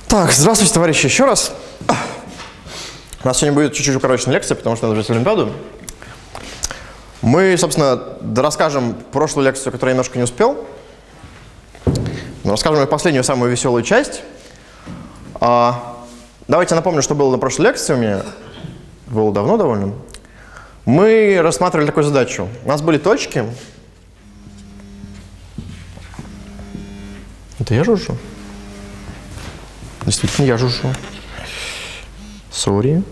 Так, здравствуйте, товарищи, еще раз. У нас сегодня будет чуть-чуть укороченная лекция, потому что надо взять Олимпиаду. Мы, собственно, расскажем прошлую лекцию, которую я немножко не успел. Но расскажем и последнюю, самую веселую часть. Давайте я напомню, что было на прошлой лекции у меня. Было давно довольно. Мы рассматривали такую задачу. У нас были точки. Это я жужжу? Действительно, я жужжу. Сори.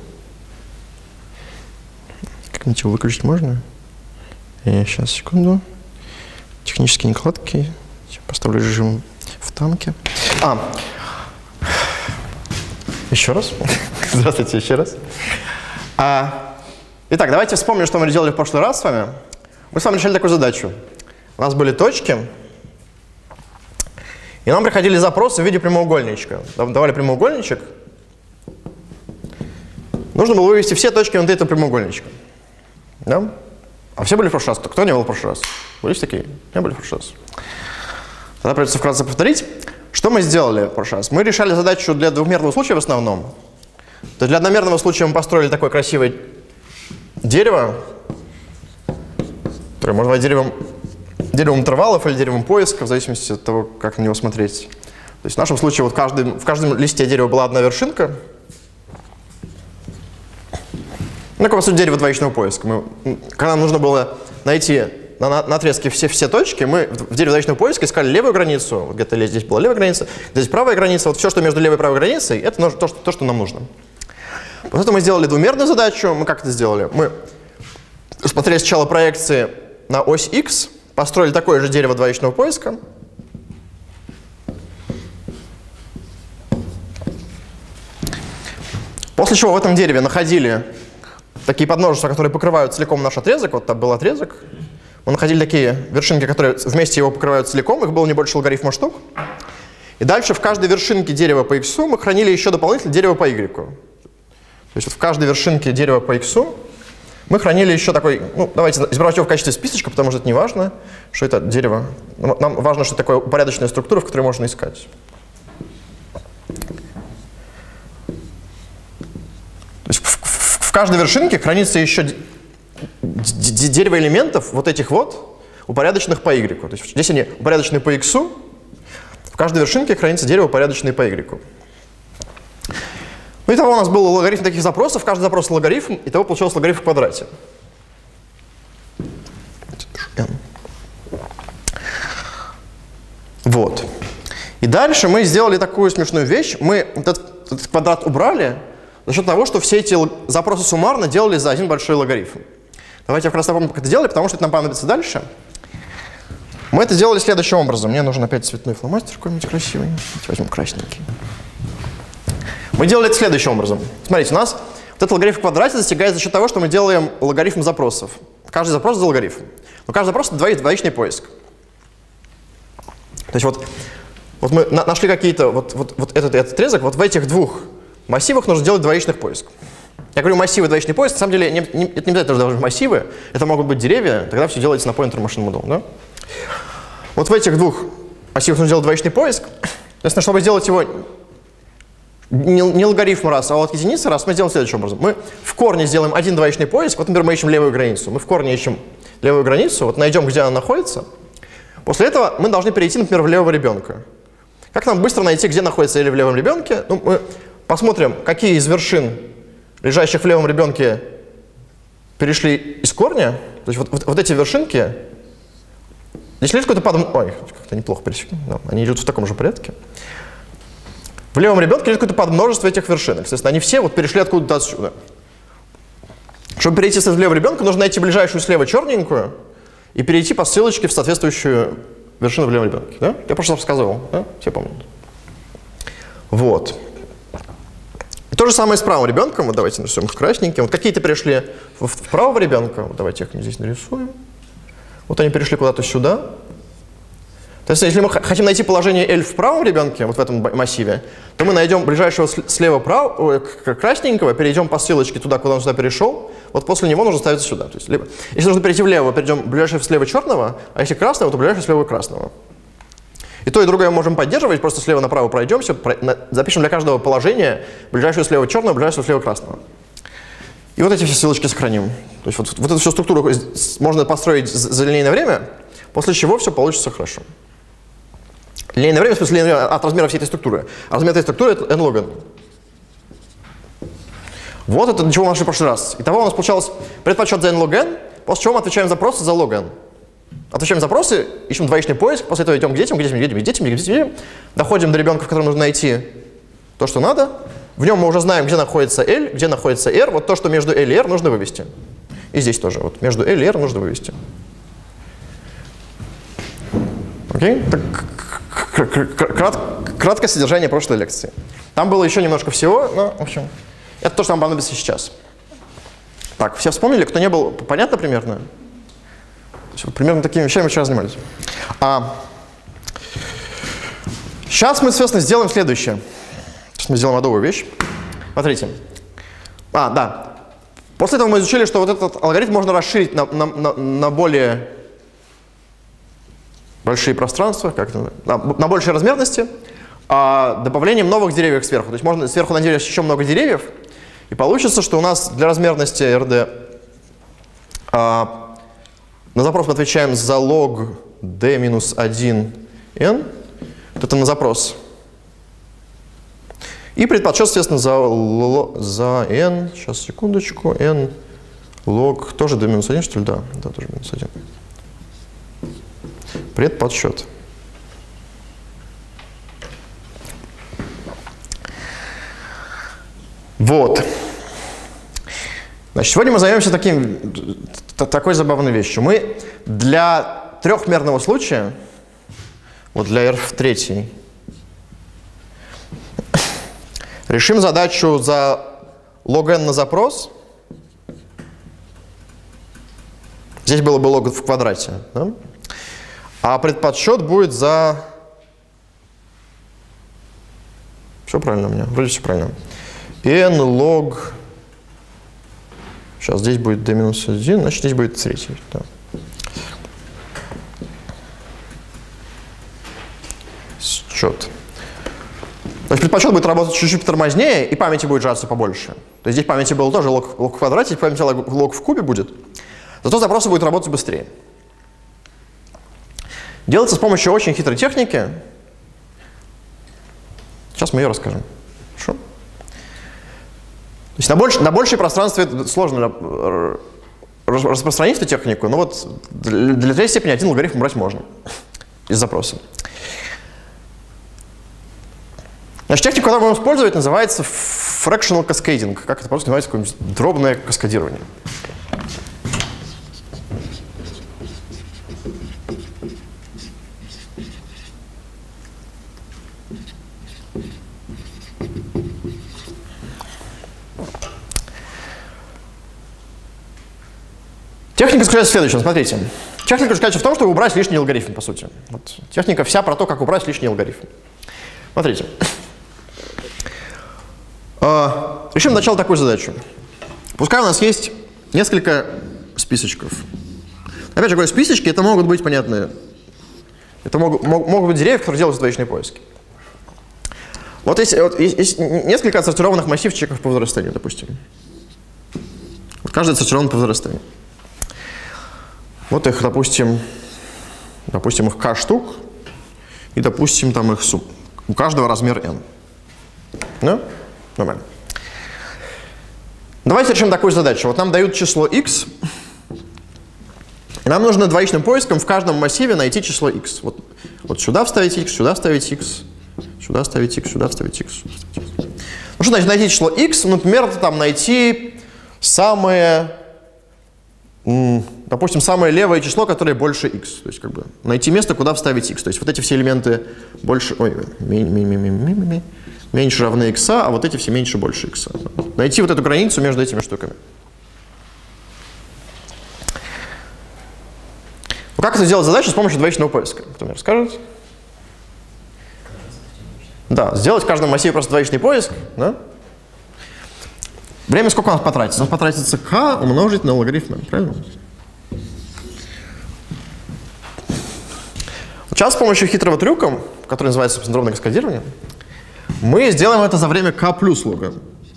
Как-нибудь его выключить можно? Сейчас, секунду. Технические накладки. Поставлю режим в танке. Еще раз. Здравствуйте, еще раз. Итак, давайте вспомним, что мы делали в прошлый раз с вами. Мы с вами решали такую задачу. У нас были точки. И нам приходили запросы в виде прямоугольничка. Давали прямоугольничек. Нужно было вывести все точки внутри этого прямоугольничка. Да? А все были в прошлый раз? Кто не был в прошлый раз? Были такие? Не были в прошлый раз. Тогда придется вкратце повторить. Что мы сделали в прошлый раз? Мы решали задачу для двухмерного случая в основном. То есть для одномерного случая мы построили такое красивое дерево, которое можно назвать деревом интервалов или деревом поиска, в зависимости от того, как на него смотреть. То есть в нашем случае вот в каждом листе дерева была одна вершинка. Ну, по сути, дерево двоичного поиска. Когда нам нужно было найти на отрезке все точки, мы в дереве двоичного поиска искали левую границу. Вот где-то здесь была левая граница, здесь правая граница. Вот все, что между левой и правой границей, это то, что нам нужно. Вот это мы сделали двумерную задачу. Мы как это сделали? Мы смотрели сначала проекции на ось X, построили такое же дерево двоичного поиска. После чего в этом дереве находили такие подмножества, которые покрывают целиком наш отрезок. Вот там был отрезок. Мы находили такие вершинки, которые вместе его покрывают целиком. Их было не больше логарифма штук. И дальше в каждой вершинке дерева по x мы хранили еще дополнительно дерево по y. То есть вот в каждой вершинке дерева по x мы хранили еще такой, ну, давайте избрать его в качестве списочка, потому что это не важно, что это дерево. Нам важно, что это такая упорядоченная структура, в которой можно искать. То есть в каждой вершинке хранится еще дерево элементов вот этих вот, упорядоченных по y. То есть здесь они упорядочены по x, в каждой вершинке хранится дерево, упорядоченное по y. Ну, итого у нас был логарифм таких запросов, каждый запрос логарифм, итого получился логарифм в квадрате. Вот. И дальше мы сделали такую смешную вещь. Мы этот квадрат убрали за счет того, что все эти запросы суммарно делали за один большой логарифм. Давайте я вкратце напомню, как это делали, потому что это нам понадобится дальше. Мы это делали следующим образом. Мне нужен опять цветной фломастер какой-нибудь красивый. Давайте возьмем красненький. Мы делали это следующим образом. Смотрите, у нас вот этот логарифм в квадрате достигается за счет того, что мы делаем логарифм запросов. Каждый запрос за логарифм. Но каждый запрос — это двоичный поиск. То есть вот мы нашли какие-то, вот этот отрезок, вот в этих двух массивах нужно делать двоичных поиск. Я говорю массивы, двоичный поиск, на самом деле это не обязательно должны быть массивы, это могут быть деревья, тогда все делается на Pointer Machine Model. Да? Вот в этих двух массивах нужно делать двоичный поиск. Соответственно, чтобы сделать его не логарифм раз, а от единицы раз, мы сделаем следующим образом. Мы в корне сделаем один двоичный поиск. Вот, например, мы ищем левую границу. Мы в корне ищем левую границу, вот найдем, где она находится. После этого мы должны перейти, например, в левого ребенка. Как нам быстро найти, где находится или в левом ребенке? Ну, мы посмотрим, какие из вершин, лежащих в левом ребенке, перешли из корня. То есть вот эти вершинки, здесь лежит какой-то подмножество. Ой, как-то неплохо пересекли. Да, они идут в таком же порядке. В левом ребенке лежит какое-то подмножество этих вершинок. Естественно, они все вот перешли откуда-то отсюда. Чтобы перейти в левого ребенка, нужно найти ближайшую слева черненькую и перейти по ссылочке в соответствующую вершину в левом ребенке. Да? Я просто рассказывал, да? Все помнят. Вот. И то же самое с правым ребенком. Вот давайте нарисуем их красненьким. Вот какие-то перешли в правого ребенка. Вот давайте их здесь нарисуем. Вот они перешли куда-то сюда. То есть, если мы хотим найти положение L в правом ребенке, вот в этом массиве, то мы найдем ближайшего слева красненького, перейдем по ссылочке туда, куда он сюда перешел, вот после него нужно ставиться сюда. То есть, либо, если нужно перейти влево, перейдем ближайшего слева черного, а если красного, то ближайшего слева красного. И то, и другое мы можем поддерживать, просто слева направо пройдемся, запишем для каждого положения ближайшего слева черного, ближайшего слева красного. И вот эти все ссылочки сохраним. То есть вот эту всю структуру можно построить за линейное время, после чего все получится хорошо. Линейное время, в смысле, линейное время от размера всей этой структуры. А размер этой структуры — это n log n. Вот это для чего мы нашли в прошлый раз. Итого у нас получалось предподсчет за n log n, после чего мы отвечаем запросы за log n. Отвечаем запросы, ищем двоичный поиск, после этого идем к детям, доходим до ребенка, в котором нужно найти то, что надо. В нем мы уже знаем, где находится L, где находится R. Вот то, что между L и R, нужно вывести. И здесь тоже. Вот между L и R нужно вывести. Окей? Краткое содержание прошлой лекции. Там было еще немножко всего, но, в общем, это то, что нам понадобится сейчас. Так, все вспомнили? Кто не был, понятно примерно? Вот примерно такими вещами вчера занимались. Сейчас мы, соответственно, сделаем следующее. Сейчас мы сделаем адовую вещь. Смотрите. Да. После этого мы изучили, что вот этот алгоритм можно расширить на более большие пространства, на большей размерности, добавлением новых деревьев сверху. То есть можно сверху наделить еще много деревьев, и получится, что у нас для размерности RD на запрос мы отвечаем за log d-1 n. Вот это на запрос. И предподсчет, соответственно, за n, сейчас, секундочку, n log, тоже d-1, что ли? Да, тоже -1. Предподсчет. Вот. Значит, сегодня мы займемся такой забавной вещью. Мы для трехмерного случая, вот для R в третьей, решим задачу за log n на запрос. Здесь было бы log в квадрате. Да? А предподсчет будет за... Все правильно у меня? Вроде все правильно. n log... Сейчас здесь будет d-1, значит здесь будет третий. Да. Счет. То есть предподсчет будет работать чуть-чуть тормознее, и памяти будет сжаться побольше. То есть здесь памяти было тоже log в квадрате, здесь памяти log в кубе будет. Зато запросы будут работать быстрее. Делается с помощью очень хитрой техники. Сейчас мы ее расскажем. Хорошо? То есть на большее пространство это сложно распространить эту технику, но вот для третьей степени один алгоритм брать можно из запроса. Значит, техника, которую мы будем использовать, называется fractional cascading. Как это по-русски называется? Какое-нибудь дробное каскадирование. Техника заключается в следующем. Смотрите. Техника заключается в том, чтобы убрать лишний алгоритм, по сути. Вот. Техника вся про то, как убрать лишний алгоритм. Смотрите. Решим сначала такую задачу. Пускай у нас есть несколько списочков. Опять же говорю, списочки это могут быть, понятные. Это могут быть деревья, которые делают двоичные поиски. Вот есть несколько отсортированных массивчиков по возрастанию, допустим. Вот каждый отсортирован по возрастанию. Вот их, допустим, их k штук, и, допустим, там их сумма. У каждого размер n. Да? Нормально. Давайте решим такую задачу. Вот нам дают число x, и нам нужно двоичным поиском в каждом массиве найти число x. Вот сюда вставить x, сюда вставить x, сюда вставить x, сюда вставить x. Ну что значит найти число x? Например, там найти допустим, самое левое число, которое больше x. То есть, как бы, найти место, куда вставить x. То есть, вот эти все элементы больше, меньше равны x, а вот эти все меньше больше x. Найти вот эту границу между этими штуками. Как это сделать задачу с помощью двоичного поиска? Кто мне расскажет? Да, сделать в каждом массиве просто двоичный поиск. Да? Время сколько у нас потратится? У нас потратится k умножить на логарифм n, правильно? Сейчас с помощью хитрого трюка который называется, собственно, дробное каскадирование, мы сделаем это за время k плюс лога.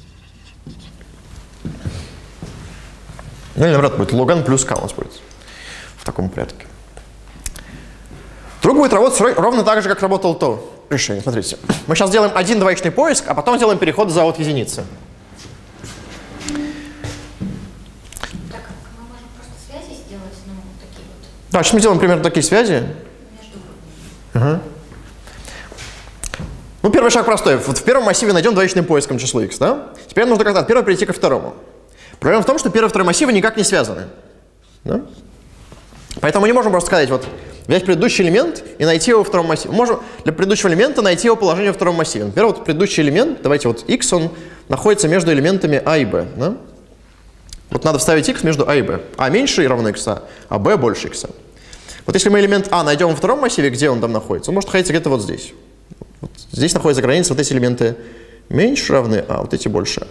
Ну или, наоборот, будет log n плюс k у нас будет в таком порядке. Друг будет работать ровно так же, как работало то решение. Смотрите, мы сейчас делаем один двоичный поиск, а потом делаем переход за от единицы. Так, мы можем просто связи сделать, ну, такие вот. Да, сейчас мы делаем примерно такие связи. Угу. Ну, первый шаг простой. Вот в первом массиве найдем двоичным поиском число x, да? Теперь нужно как-то от первого перейти ко второму. Проблема в том, что первый и второй массивы никак не связаны. Да? Поэтому мы не можем просто сказать, вот, взять предыдущий элемент и найти его во втором массиве. Мы можем для предыдущего элемента найти его положение во втором массиве. Например, вот предыдущий элемент, давайте вот x, он находится между элементами a и b. Да? Вот надо вставить x между a и b. a меньше равно x, а b больше x. Вот если мы элемент a найдем во втором массиве, где он там находится, он может находиться где-то вот здесь. Вот здесь находится граница, вот эти элементы меньше равны a, вот эти больше.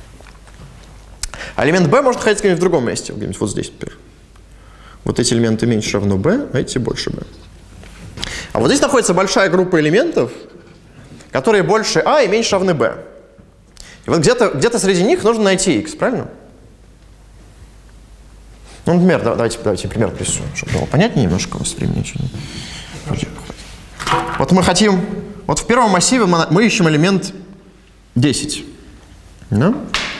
А элемент b может находиться где-нибудь в другом месте, где-нибудь вот здесь, например. Вот эти элементы меньше равно b, а эти больше b. А вот здесь находится большая группа элементов, которые больше a и меньше равны b. И вот где-то среди них нужно найти x, правильно? Ну, например, давайте пример присую, чтобы было понятнее немножко, у вас времени ничего не... Вот мы хотим... Вот в первом массиве мы ищем элемент 10. Да?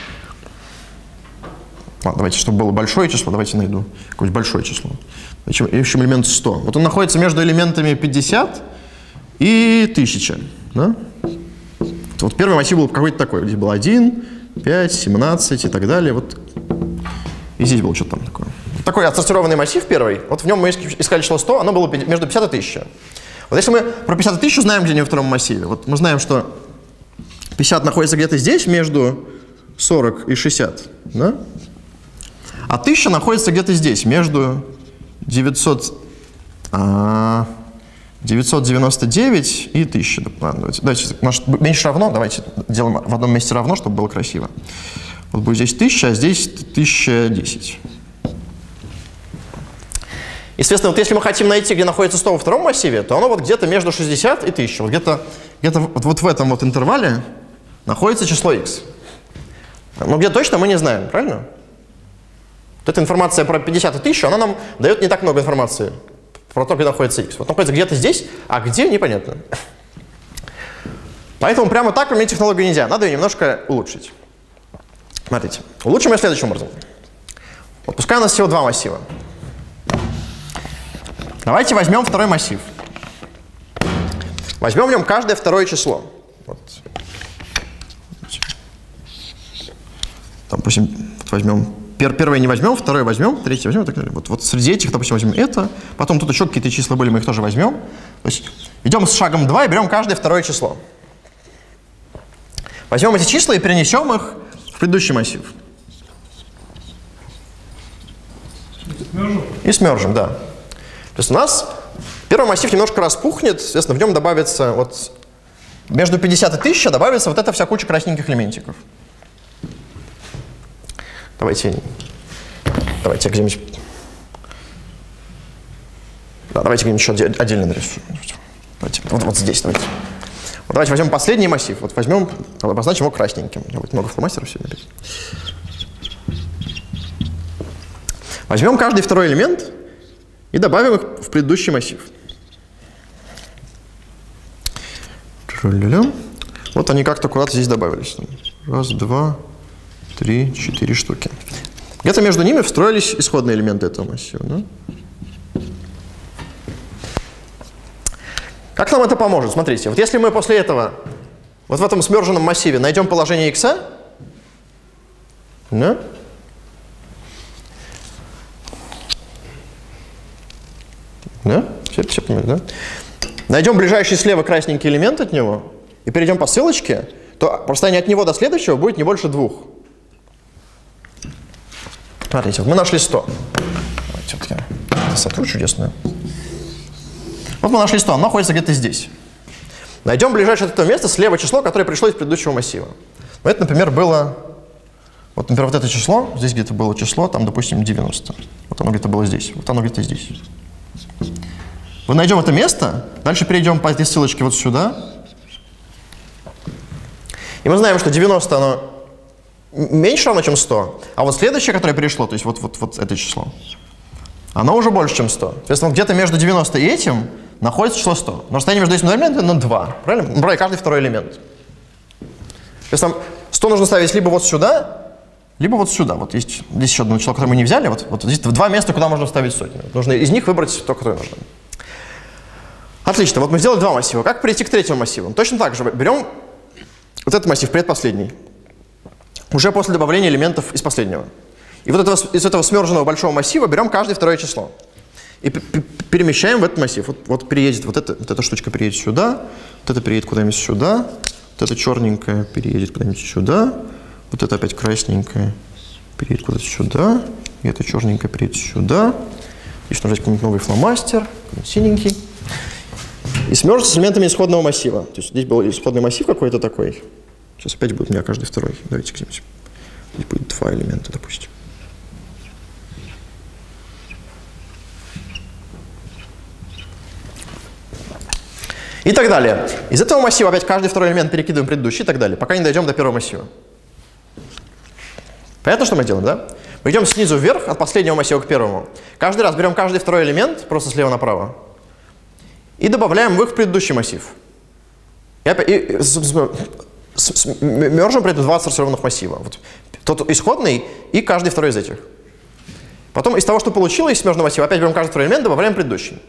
Ладно, давайте, чтобы было большое число, давайте найду какое-нибудь большое число. Ищем элемент 100. Вот он находится между элементами 50 и 1000. Да? Вот первый массив был какой-то такой. Здесь был 1, 5, 17 и так далее. Вот. И здесь было что-то там такое. Вот такой отсортированный массив первый. Вот в нем мы искали число 100, оно было между 50 и 1000. Вот если мы про 50 и 1000 знаем, где они во втором массиве, вот мы знаем, что 50 находится где-то здесь, между 40 и 60, да? А 1000 находится где-то здесь, между 999 и 1000. Ладно, давайте меньше равно, давайте делаем в одном месте равно, чтобы было красиво. Вот будет здесь 1000, а здесь 1010. Естественно, вот если мы хотим найти, где находится 100 во втором массиве, то оно вот где-то между 60 и 1000. Вот где-то вот в этом вот интервале находится число x. Но где точно мы не знаем, правильно? Вот эта информация про 50 и 1000, она нам дает не так много информации про то, где находится x. Вот находится где-то здесь, а где — непонятно. Поэтому прямо так применить технологию нельзя. Надо ее немножко улучшить. Смотрите. Улучшим ее следующим образом. Вот пускай у нас всего два массива. Давайте возьмем второй массив. Возьмем в нем каждое второе число. Вот. Там, допустим, возьмем... Первое не возьмем, второе возьмем, третье возьмем и так далее. Вот среди этих, допустим, возьмем это. Потом тут еще какие-то числа были, мы их тоже возьмем. То есть идем с шагом 2 и берем каждое второе число. Возьмем эти числа и перенесем их в предыдущий массив. И смержим, да. То есть у нас первый массив немножко распухнет, соответственно, в нем добавится вот между 50 и 1000 добавится вот эта вся куча красненьких элементиков. Давайте я где-нибудь... Да, давайте где-нибудь еще отдельно нарисуем. Давайте, вот здесь давайте. Вот давайте возьмем последний массив. Вот возьмем, обозначим его красненьким. У меня будет много фломастеров сегодня. Возьмем каждый второй элемент и добавим их в предыдущий массив. Вот они как-то куда-то здесь добавились. Раз, два, 3, 4 штуки. Где-то между ними встроились исходные элементы этого массива. Да? Как нам это поможет? Смотрите, вот если мы после этого вот в этом смерженном массиве найдем положение x, да? Да? Все понимаете, да? Найдем ближайший слева красненький элемент от него и перейдем по ссылочке, то расстояние от него до следующего будет не больше 2. Смотрите, вот мы нашли 100. Давайте вот я сотру чудесную. Вот мы нашли 100, оно находится где-то здесь. Найдем ближайшее от этого места слева число, которое пришло из предыдущего массива. Это, например, было... Вот, например, вот это число, здесь где-то было число, там, допустим, 90. Вот оно где-то было здесь, вот оно где-то здесь. Вот найдем это место, дальше перейдем по этой ссылочке вот сюда. И мы знаем, что 90 оно меньше равно, чем 100. А вот следующее, которое перешло, то есть вот это число, оно уже больше, чем 100. Соответственно, где-то между 90 и этим находится число 100. Но расстояние между этими двумя элементами 2. Правильно? Мы брали каждый второй элемент. Если нам 100 нужно ставить либо вот сюда, либо вот сюда. Вот есть здесь еще одно число, которое мы не взяли. Вот здесь два места, куда можно вставить сотню. Нужно из них выбрать то, которое нужно. Отлично. Вот мы сделали два массива. Как перейти к третьему массиву? Точно так же. Берем вот этот массив, предпоследний. Уже после добавления элементов из последнего. И вот из этого смерженного большого массива берем каждое второе число. И перемещаем в этот массив. Вот переедет вот эта штучка переедет сюда, вот это переедет куда-нибудь сюда, вот это черненькое переедет куда-нибудь сюда, вот это опять красненькое переедет куда-то сюда, и это черненькое переедет сюда. Здесь нужно взять какой-нибудь новый фломастер, синенький. И смержится с элементами исходного массива. То есть здесь был исходный массив какой-то такой. Сейчас опять будет у меня каждый второй. Давайте где-нибудь. Здесь будет два элемента, допустим. И так далее. Из этого массива опять каждый второй элемент перекидываем предыдущий и так далее, пока не дойдем до первого массива. Понятно, что мы делаем, да? Мы идем снизу вверх, от последнего массива к первому. Каждый раз берем каждый второй элемент, просто слева направо, и добавляем в их предыдущий массив. Мержим при этом два ассоциированных массива. Вот тот исходный и каждый второй из этих. Потом из того, что получилось из смежного массива, опять берем каждый второй элемент, добавляем предыдущий.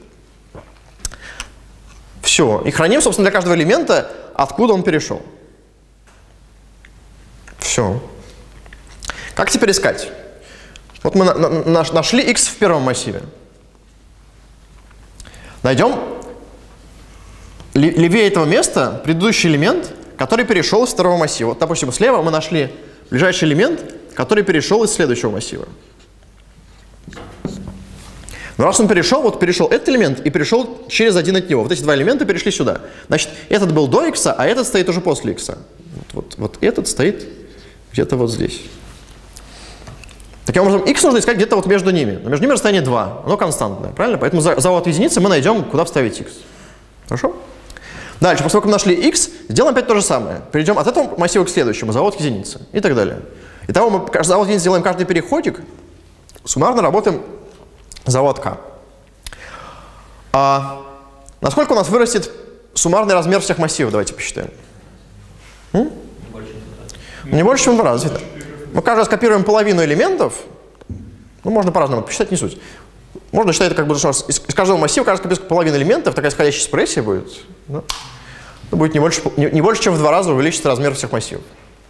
Все. И храним, собственно, для каждого элемента, откуда он перешел. Все. Как теперь искать? Вот мы нашли x в первом массиве. Найдем левее этого места предыдущий элемент, который перешел из второго массива. Вот, допустим, слева мы нашли ближайший элемент, который перешел из следующего массива. Но раз он перешел, вот перешел этот элемент и перешел через один от него. Вот эти два элемента перешли сюда. Значит, этот был до x, а этот стоит уже после x. Вот этот стоит где-то вот здесь. Таким образом, x нужно искать где-то вот между ними. Но между ними расстояние 2, оно константное, правильно? Поэтому за от единицы мы найдем, куда вставить x. Хорошо? Дальше, поскольку мы нашли x, сделаем опять то же самое. Перейдем от этого массива к следующему, за от единицы и так далее. Итого мы за от единицы делаем каждый переходик, суммарно работаем за от k. Насколько у нас вырастет суммарный размер всех массивов? Давайте посчитаем. Не больше, чем в 2 раза. Мы каждый раз копируем половину элементов. Ну, можно по-разному посчитать, не суть. Можно считать, как бы, что из каждого массива каждый копирует половину элементов, такая исходящая экспрессия будет. Да? Это будет не больше, чем в 2 раза увеличится размер всех массивов.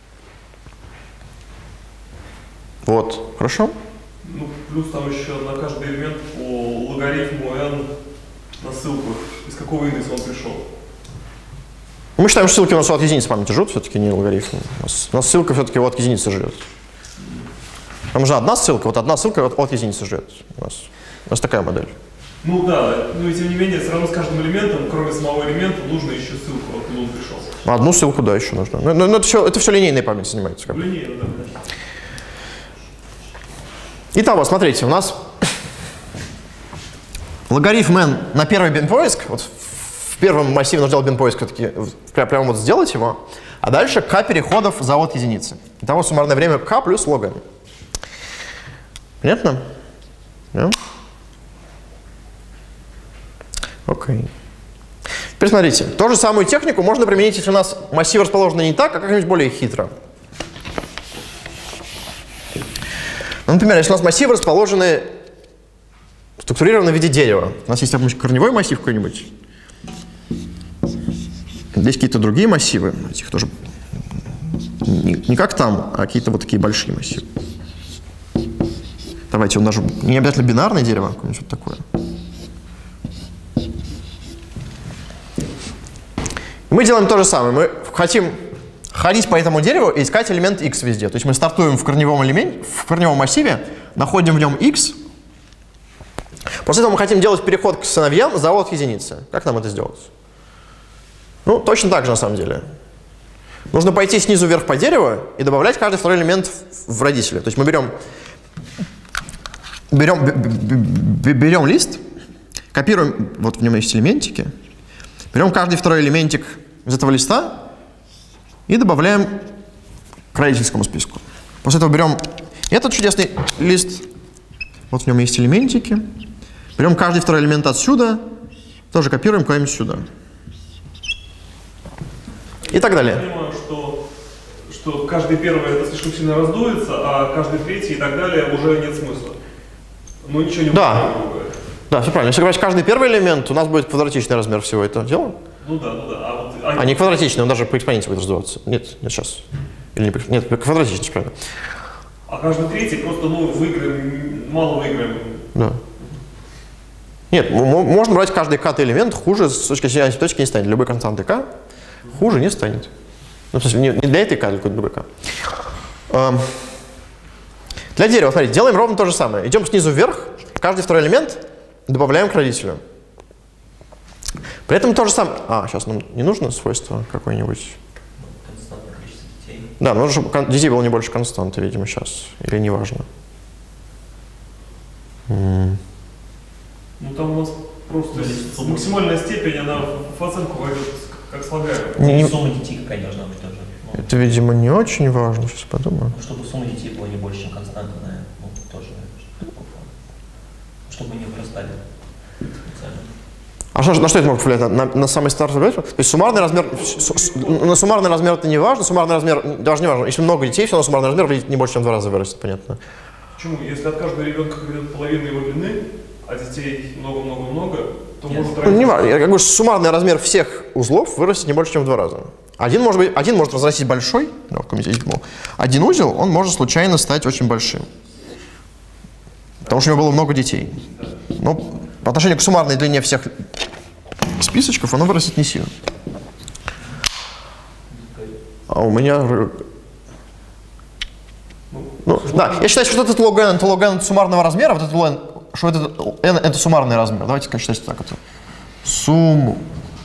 Вот. Хорошо? Ну, плюс там еще на каждый элемент по логарифму n на ссылку. Из какого индекса он пришел? Мы считаем, что ссылки у нас от единицы памяти живут, все-таки не логарифм. У нас ссылка все-таки от единицы живет. Там же одна ссылка, вот одна ссылка от единицы живет. У нас такая модель. Ну да, но и тем не менее, все равно с каждым элементом, кроме самого элемента, нужно еще ссылку, откуда он пришел. Одну ссылку, да, еще нужно. Но это все линейной память занимается. Линейно, да. Итого, смотрите, у нас логарифм n на первый бин-поиск, вот в первом массиве нужно делать бин-поиск, все-таки прямо вот сделать его, а дальше k переходов за от единицы. Итого суммарное время k плюс log n. Понятно? Да? Окей. Теперь смотрите, ту же самую технику можно применить, если у нас массив расположен не так, а как-нибудь более хитро. Ну, например, если у нас массивы расположены структурированы в виде дерева. У нас есть корневой массив какой-нибудь. Здесь какие-то другие массивы. Этих тоже не как там, а какие-то вот такие большие массивы. Давайте умножим. Не обязательно бинарное дерево, какое-нибудь вот такое. И мы делаем то же самое. Мы хотим ходить по этому дереву и искать элемент x везде. То есть мы стартуем в корневом массиве, находим в нем x. После этого мы хотим делать переход к сыновьям за от единицы. Как нам это сделать? Ну, точно так же на самом деле. Нужно пойти снизу вверх по дереву и добавлять каждый второй элемент в родителя. То есть мы берем лист, Копируем, вот в нем есть элементики. Берем каждый второй элементик из этого листа и добавляем к родительскому списку. После этого берем этот чудесный лист, вот в нем есть элементики. Берем каждый второй элемент отсюда, тоже копируем куда-нибудь сюда. И так далее. Я понимаю, что каждый первый это слишком сильно раздуется, а каждый третий и так далее уже нет смысла. Ну ничего не будет. Да, все правильно. Если говорить каждый первый элемент, у нас будет квадратичный размер всего этого дела. Ну да. А не квадратичный, он даже по экспоненте будет раздуваться. Нет, сейчас. Или не, нет, квадратичный, правильно. А каждый третий просто, выиграем, мало выиграем. Да. Нет, можно брать каждый k-ый элемент, хуже с точки зрения точки не станет. Любой константы k хуже не станет. Ну, в смысле, не для этой k, а для какой-то другой k. Для дерева, смотрите, делаем ровно то же самое. Идем снизу вверх, каждый второй элемент добавляем к родителю. При этом то же самое. Сейчас нам не нужно свойство какое-нибудь. Константное количество детей. Да, нужно, чтобы детей было не больше константы, видимо, сейчас. Или неважно. Там у нас просто максимальная степень, она в оценку войдет как слагаемая. Сумма детей какая должна быть тоже. Это, видимо, не очень важно, сейчас подумаю. Чтобы сумма детей была не больше, чем константа, тоже, чтобы не вырастали. А на что это может повлиять? На самый старт? То есть суммарный размер, на суммарный размер это не важно, суммарный размер даже не важно. Если много детей, все равно суммарный размер выйдет не больше, чем в 2 раза вырастет, понятно. Почему? Если от каждого ребенка придет половина его длины, а детей много-много-много, то может расти. Не важно. Я говорю, суммарный размер всех узлов вырастет не больше, чем в 2 раза. Один может разрастись большой, один узел, он может случайно стать очень большим. Потому что у него было много детей. Но по отношению к суммарной длине всех списочков оно вырастет не сильно. А у меня... да, я считаю, что этот log n это log n суммарного размера, вот этот log n, что это n это суммарный размер. Давайте считать так. Это суммарный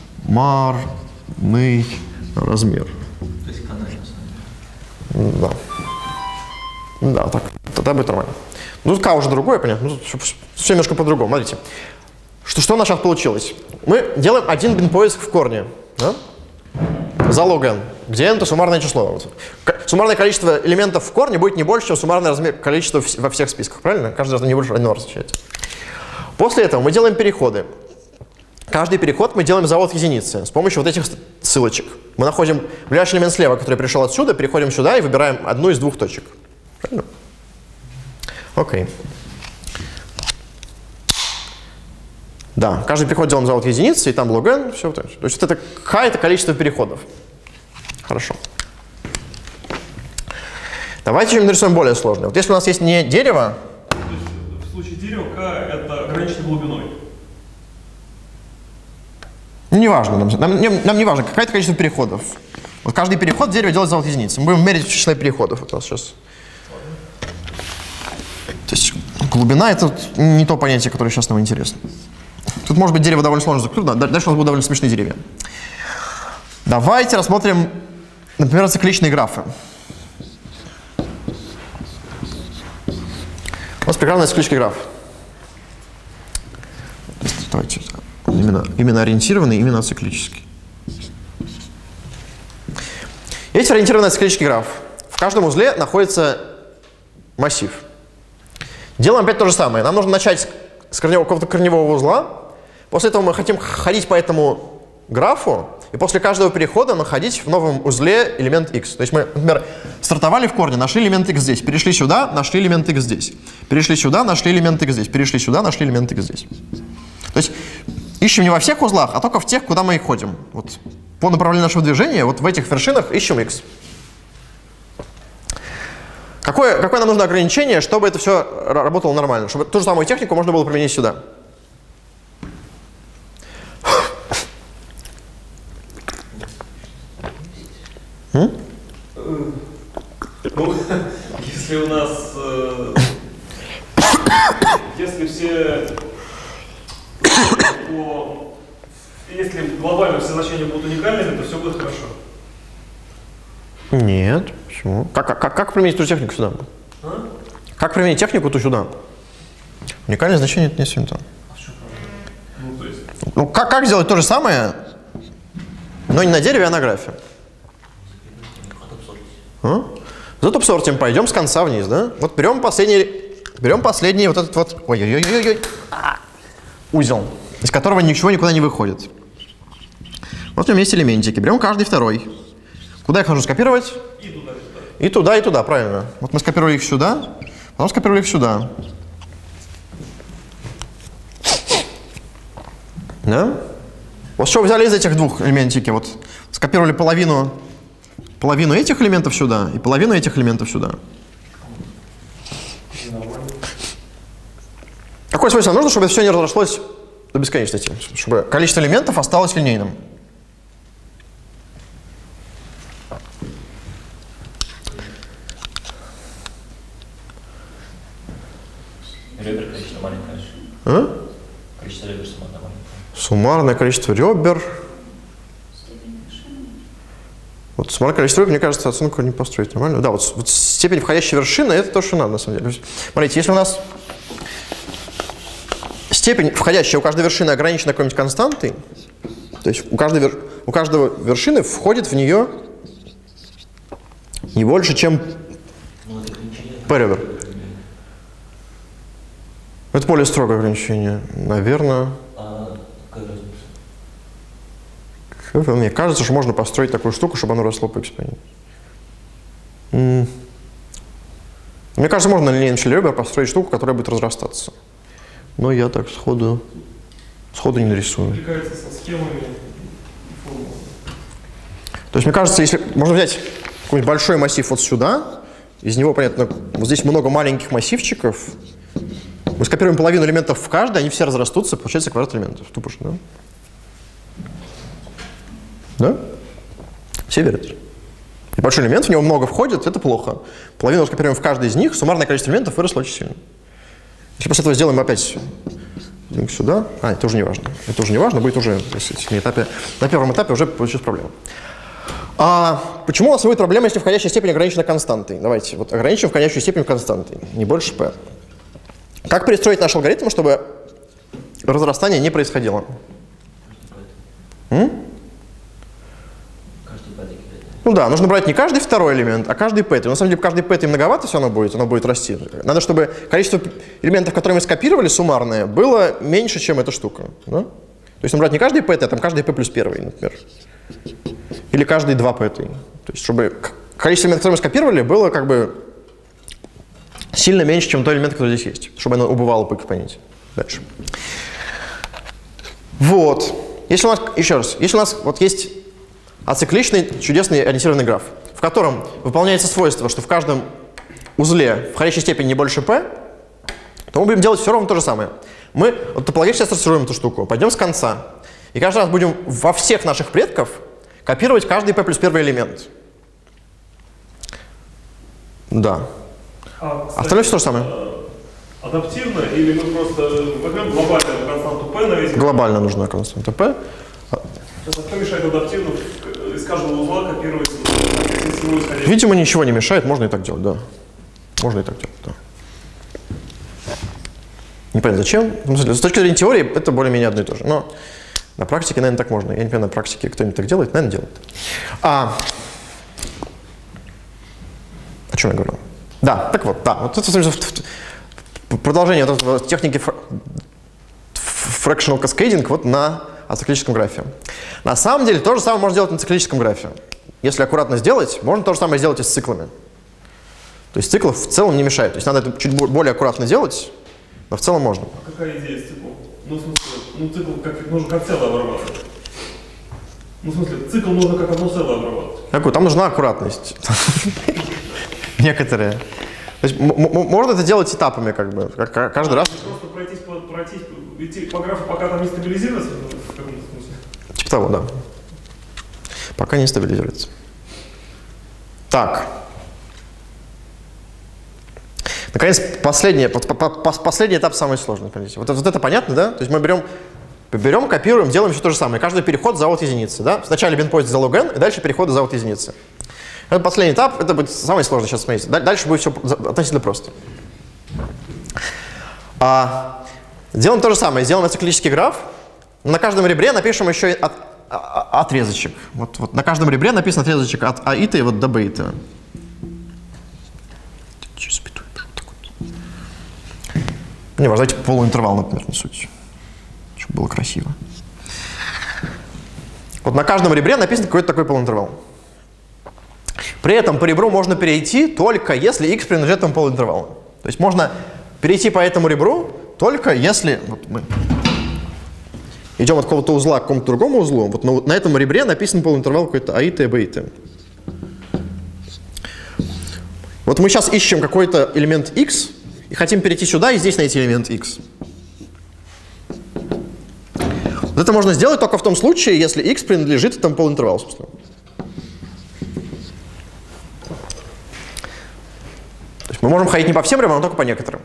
размер. То есть канал. Да, так. Тогда будет нормально. Тут k уже другое, понятно. Тут все немножко по-другому. Смотрите. Что у нас сейчас получилось? Мы делаем один bin-поиск в корне. Да? За log n. Где n это суммарное число. Суммарное количество элементов в корне будет не больше, чем суммарное количество во всех списках. Правильно? Каждый раз не больше одного различается. После этого мы делаем переходы. Каждый переход мы делаем за от единицы с помощью вот этих ссылочек. Мы находим ближайший элемент слева, который пришел отсюда, переходим сюда и выбираем одну из 2 точек. Правильно? Окей. Да, каждый переход делаем за от единицы, и там log n, все. То есть вот это k это количество переходов. Хорошо. Давайте еще нарисуем более сложное. Вот если у нас есть не дерево. То есть в случае дерева k это ограничено глубиной. Неважно, нам не важно, какое-то количество переходов. Вот каждый переход в дереве делать за от единицы. Мы будем мерить число переходов. Вот у нас сейчас. То есть глубина это не то понятие, которое сейчас нам интересно. Тут может быть дерево довольно сложно закрыто, дальше у нас будут довольно смешные деревья. Давайте рассмотрим, например, цикличные графы. У нас прекрасный циклический граф. Давайте именно ориентированный, именно циклический. Есть ориентированный циклический граф. В каждом узле находится массив. Делаем опять то же самое. Нам нужно начать с какого-то корневого узла. После этого мы хотим ходить по этому графу, и после каждого перехода находить в новом узле элемент x. То есть мы, например, стартовали в корне, нашли элемент x здесь, перешли сюда, нашли элемент x здесь, перешли сюда, нашли элемент x здесь, перешли сюда, нашли элемент x здесь. То есть ищем не во всех узлах, а только в тех, куда мы и ходим. Вот по направлению нашего движения, вот в этих вершинах ищем x. Какое нам нужно ограничение, чтобы это все работало нормально, чтобы ту же самую технику можно было применить сюда? Ну, если у нас, если глобально все значения будут уникальными, то все будет хорошо. Нет, почему? Как применить ту технику сюда? Как применить технику ту сюда? Уникальное значение это не симптом. Ну, как сделать то же самое, но не на дереве, а на графе? Зато сортим. Пойдем с конца вниз, да? Вот берем последний вот этот вот ой-ой-ой-ой-ой, узел, из которого ничего никуда не выходит. Вот в нем есть элементики. Берем каждый второй. Куда их нужно скопировать? И туда, и туда. И туда, и туда, правильно. Вот мы скопировали их сюда, потом скопировали их сюда. Да? Вот что взяли из этих двух элементики? Вот скопировали половину этих элементов сюда и половину этих элементов сюда. Какое свойство нужно, чтобы это все не разошлось до бесконечности? Чтобы количество элементов осталось линейным. Ребер количество маленькое. Количество ребер суммарно маленькое. Суммарное количество ребер. Вот суммарное количество ребер, мне кажется, оценку не построить нормально. Да, вот степень входящей вершины — это то, что надо, на самом деле. Смотрите, если у нас степень входящая у каждой вершины ограничена какой-нибудь константой, то есть у каждого вершины входит в нее не больше, чем p ребер. Это более строгое ограничение, наверное. Мне кажется, что можно построить такую штуку, чтобы оно росло по экспоненту. Мне кажется, можно на линейном числе ребер построить штуку, которая будет разрастаться. Но я так сходу не нарисую. Увлекается со схемами и формулами. То есть, мне кажется, если можно взять какой-нибудь большой массив вот сюда, из него, понятно, вот здесь много маленьких массивчиков. Мы скопируем половину элементов в каждый, они все разрастутся, получается квадрат элементов. Тупо же, да? Да? Все верят. И большой элемент, в него много входит, это плохо. Половину скопируем в каждый из них, суммарное количество элементов выросло очень сильно. Если после этого сделаем опять сюда, это уже не важно. Это уже не важно, будет уже на первом этапе уже получится проблема. Почему у нас будет проблема, если входящая степень ограничена константой? Давайте вот ограничим входящую степень константой, не больше p. Как перестроить наш алгоритм, чтобы разрастание не происходило? Ну да, нужно брать не каждый второй элемент, а каждый p. На самом деле, каждый p многовато все равно будет, оно будет расти. Надо, чтобы количество элементов, которые мы скопировали, суммарное, было меньше, чем эта штука. Да? То есть нужно брать не каждый p, а там каждый p плюс первый, например. Или каждый 2p. То есть чтобы количество элементов, которые мы скопировали, было как бы сильно меньше, чем тот элемент, который здесь есть. Чтобы оно убывало по экспоненте. Дальше. Вот. Если у нас, еще раз, если у нас вот есть ацикличный чудесный ориентированный граф, в котором выполняется свойство, что в каждом узле входящей степени не больше p, то мы будем делать все равно то же самое. Мы вот топологически сортируем эту штуку, пойдем с конца, и каждый раз будем во всех наших предков копировать каждый p плюс первый элемент. Да. Кстати, остальное все то же самое. Адаптивно, или мы просто возьмем глобальную константу p на весь... Глобально нужна константа p. Сейчас, что мешает адаптивно из каждого узла копировать сетевую исходящую? Видимо, ничего не мешает, можно и так делать, да. Можно и так делать, да. Не понятно, зачем. С точки зрения теории это более-менее одно и то же. Но на практике, наверное, так можно. Я не понимаю, на практике кто-нибудь так делает, наверное, делает. О чем я говорил? Да, так вот, да. Вот это продолжение вот этого техники fractional cascading вот на ациклическом графе. На самом деле, то же самое можно сделать на циклическом графе. Если аккуратно сделать, можно то же самое сделать и с циклами. То есть циклов в целом не мешает. То есть надо это чуть более аккуратно делать, но в целом можно. А какая идея с циклом? Ну, в смысле, цикл нужно как целое обрабатывать. Ну, в смысле, цикл нужно как одно целое обрабатывать. Там нужна аккуратность. Некоторые. То есть можно это делать этапами, как бы, каждый раз. Просто пройтись, идти по графу, пока там не стабилизируется, в каком-то смысле? Типа того, да. Пока не стабилизируется. Так. Наконец, последний этап самый сложный. Вот это понятно, да? То есть мы берем, копируем, делаем все то же самое. Каждый переход за от единицы, да? Вначале бинпоинт за log n, и дальше переходы за от единицы. Это последний этап, это будет самый сложный, сейчас смотрите. Дальше будет все относительно просто. Делаем то же самое, сделаем ациклический граф, На каждом ребре напишем еще и отрезочек. Вот на каждом ребре написан отрезочек от аиты вот до бейта. Не, можно, давайте полуинтервал, например, не суть. Чтобы было красиво. Вот на каждом ребре написан какой-то такой полуинтервал. При этом по ребру можно перейти только если x принадлежит этому полуинтервалу. То есть можно перейти по этому ребру только если вот мы идем от какого-то узла к какому-то другому узлу. Вот на этом ребре написан полуинтервал какой-то аиты и бейты. Вот мы сейчас ищем какой-то элемент x и хотим перейти сюда и здесь найти элемент x. Вот это можно сделать только в том случае, если x принадлежит этому полуинтервалу, собственно. То есть мы можем ходить не по всем ребрам, а только по некоторым.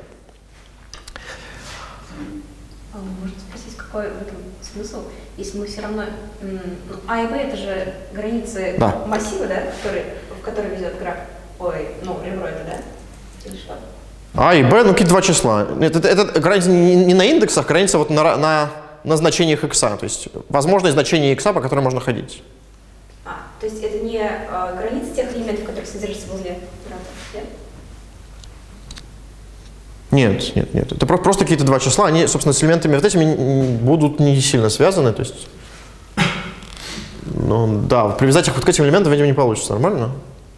Можно спросить, какой в этом смысл, если мы все равно... А и Б — это же границы массива, да, в который ведет граф? Ой, ну, ребро это, да? Или что? А и Б, ну какие-то два числа. Это граница не на индексах, граница вот на значениях x. То есть возможное значение x, по которым можно ходить. То есть это не граница тех элементов, которые содержатся возле графа, да? Нет. Это просто какие-то два числа. Они, собственно, с элементами вот этими будут не сильно связаны. То есть, ну да, привязать их вот к этим элементам, видимо, не получится. Нормально?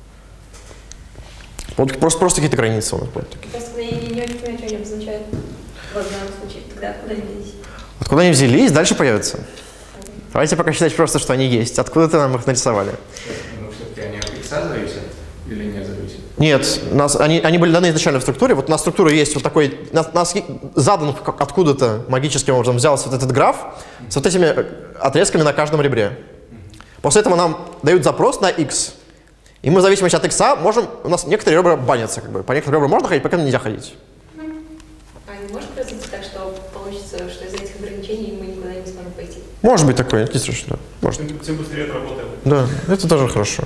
Вот просто какие-то границы у нас будут такие. Просто я не очень понимаю, что они обозначают в данном случае. Тогда откуда они взялись? Откуда они взялись, дальше появятся. Давайте пока считать просто, что они есть. Откуда-то нам их нарисовали. Но все-таки они от x зависят или не зависят? Нет, они были даны изначально в структуре. Вот у нас структура есть вот такой, нас задан откуда-то магическим образом взялся вот этот граф с вот этими отрезками на каждом ребре. После этого нам дают запрос на x. И мы в зависимости от x можем, у нас некоторые ребра банятся, как бы. По некоторым ребрам можно ходить, по некоторым нельзя ходить. А не может произойти так, что получится, что из-за этих ограничений мы никуда не сможем пойти? Может быть такое, не страшно. Может. Тем быстрее это работает. Да, это тоже хорошо.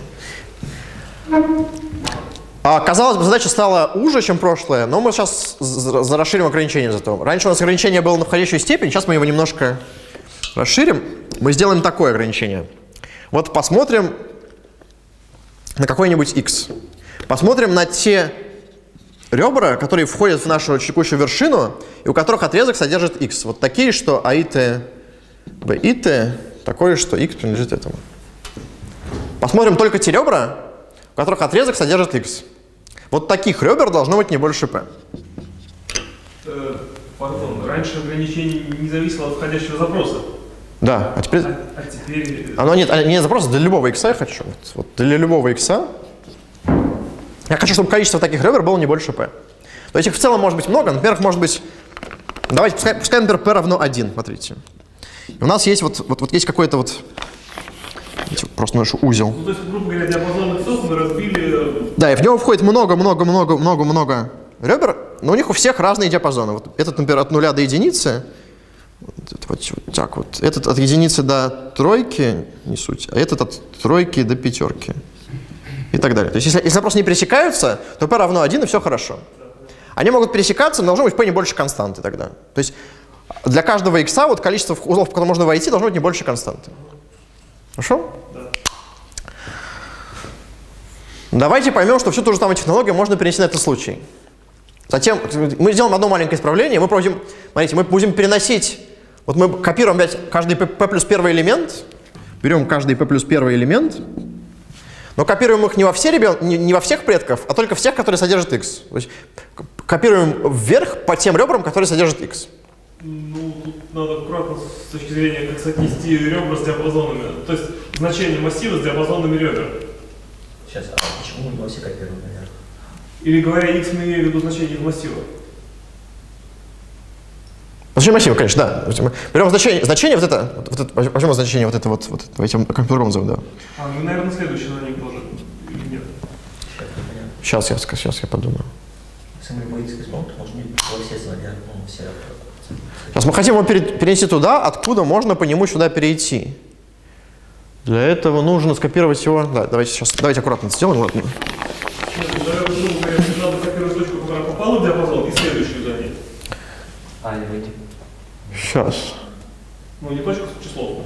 Казалось бы, задача стала уже, чем прошлое, но мы сейчас расширим ограничение зато. Раньше у нас ограничение было на входящую степень, сейчас мы его немножко расширим. Мы сделаем такое ограничение. Вот посмотрим на какой-нибудь x. Посмотрим на те ребра, которые входят в нашу текущую вершину, и у которых отрезок содержит x. Вот такие, что аит, бит, такое, что x принадлежит этому. Посмотрим только те ребра, у которых отрезок содержит x. Вот таких ребер должно быть не больше p. Пардон, раньше ограничение не зависело от входящего запроса. Да, а теперь... теперь... Оно не запрос, для любого x я хочу. Вот для любого x я хочу, чтобы количество таких ребер было не больше p. То есть их в целом может быть много. Например, их может быть... Давайте, пускай, например, p равно 1, смотрите. И у нас есть вот есть какой-то вот... Просто наш узел. Ну, то есть, грубо говоря, диапазон иксов мы разбили... Да, и в него входит много ребер, но у них у всех разные диапазоны. Вот этот, например, от 0 до единицы. Вот так вот. Этот от единицы до тройки, не суть, а этот от тройки до пятерки. И так далее. То есть если запросы не пересекаются, то p равно 1 и все хорошо. Они могут пересекаться, но должно быть p не больше константы тогда. То есть для каждого x вот количество узлов, в которые можно войти, должно быть не больше константы. Хорошо? Да. Давайте поймем, что всю ту же самую технологию можно перенести на этот случай. Затем мы сделаем одно маленькое исправление. Мы будем переносить. Вот мы копируем опять каждый p плюс первый элемент. Берем каждый p плюс первый элемент. Но копируем их не во всех предков, а только всех, которые содержат x. То есть копируем вверх по тем ребрам, которые содержат x. Ну, тут надо аккуратно с точки зрения, как соотнести ребра с диапазонами. То есть значение массива с диапазонами ребер. Сейчас, а почему мы все копируем, наверное? Или говоря x, мы имеем в виду значение их массива. Значение массива, конечно, да. Мы берем значение вот это, возьмем значение вот это вот, давайте компьютер назовем, да. Ну, наверное, следующий на них тоже, или нет? Сейчас я подумаю. Если мы любой x возьмем, то можно во все звонят, все. Сейчас мы хотим его перенести туда, откуда можно по нему сюда перейти. Для этого нужно скопировать его. Да, давайте аккуратно это сделаем. Надо копировать точку, которая попала в диапазон, и следующую за ней. Сейчас. Ну, не точка, число.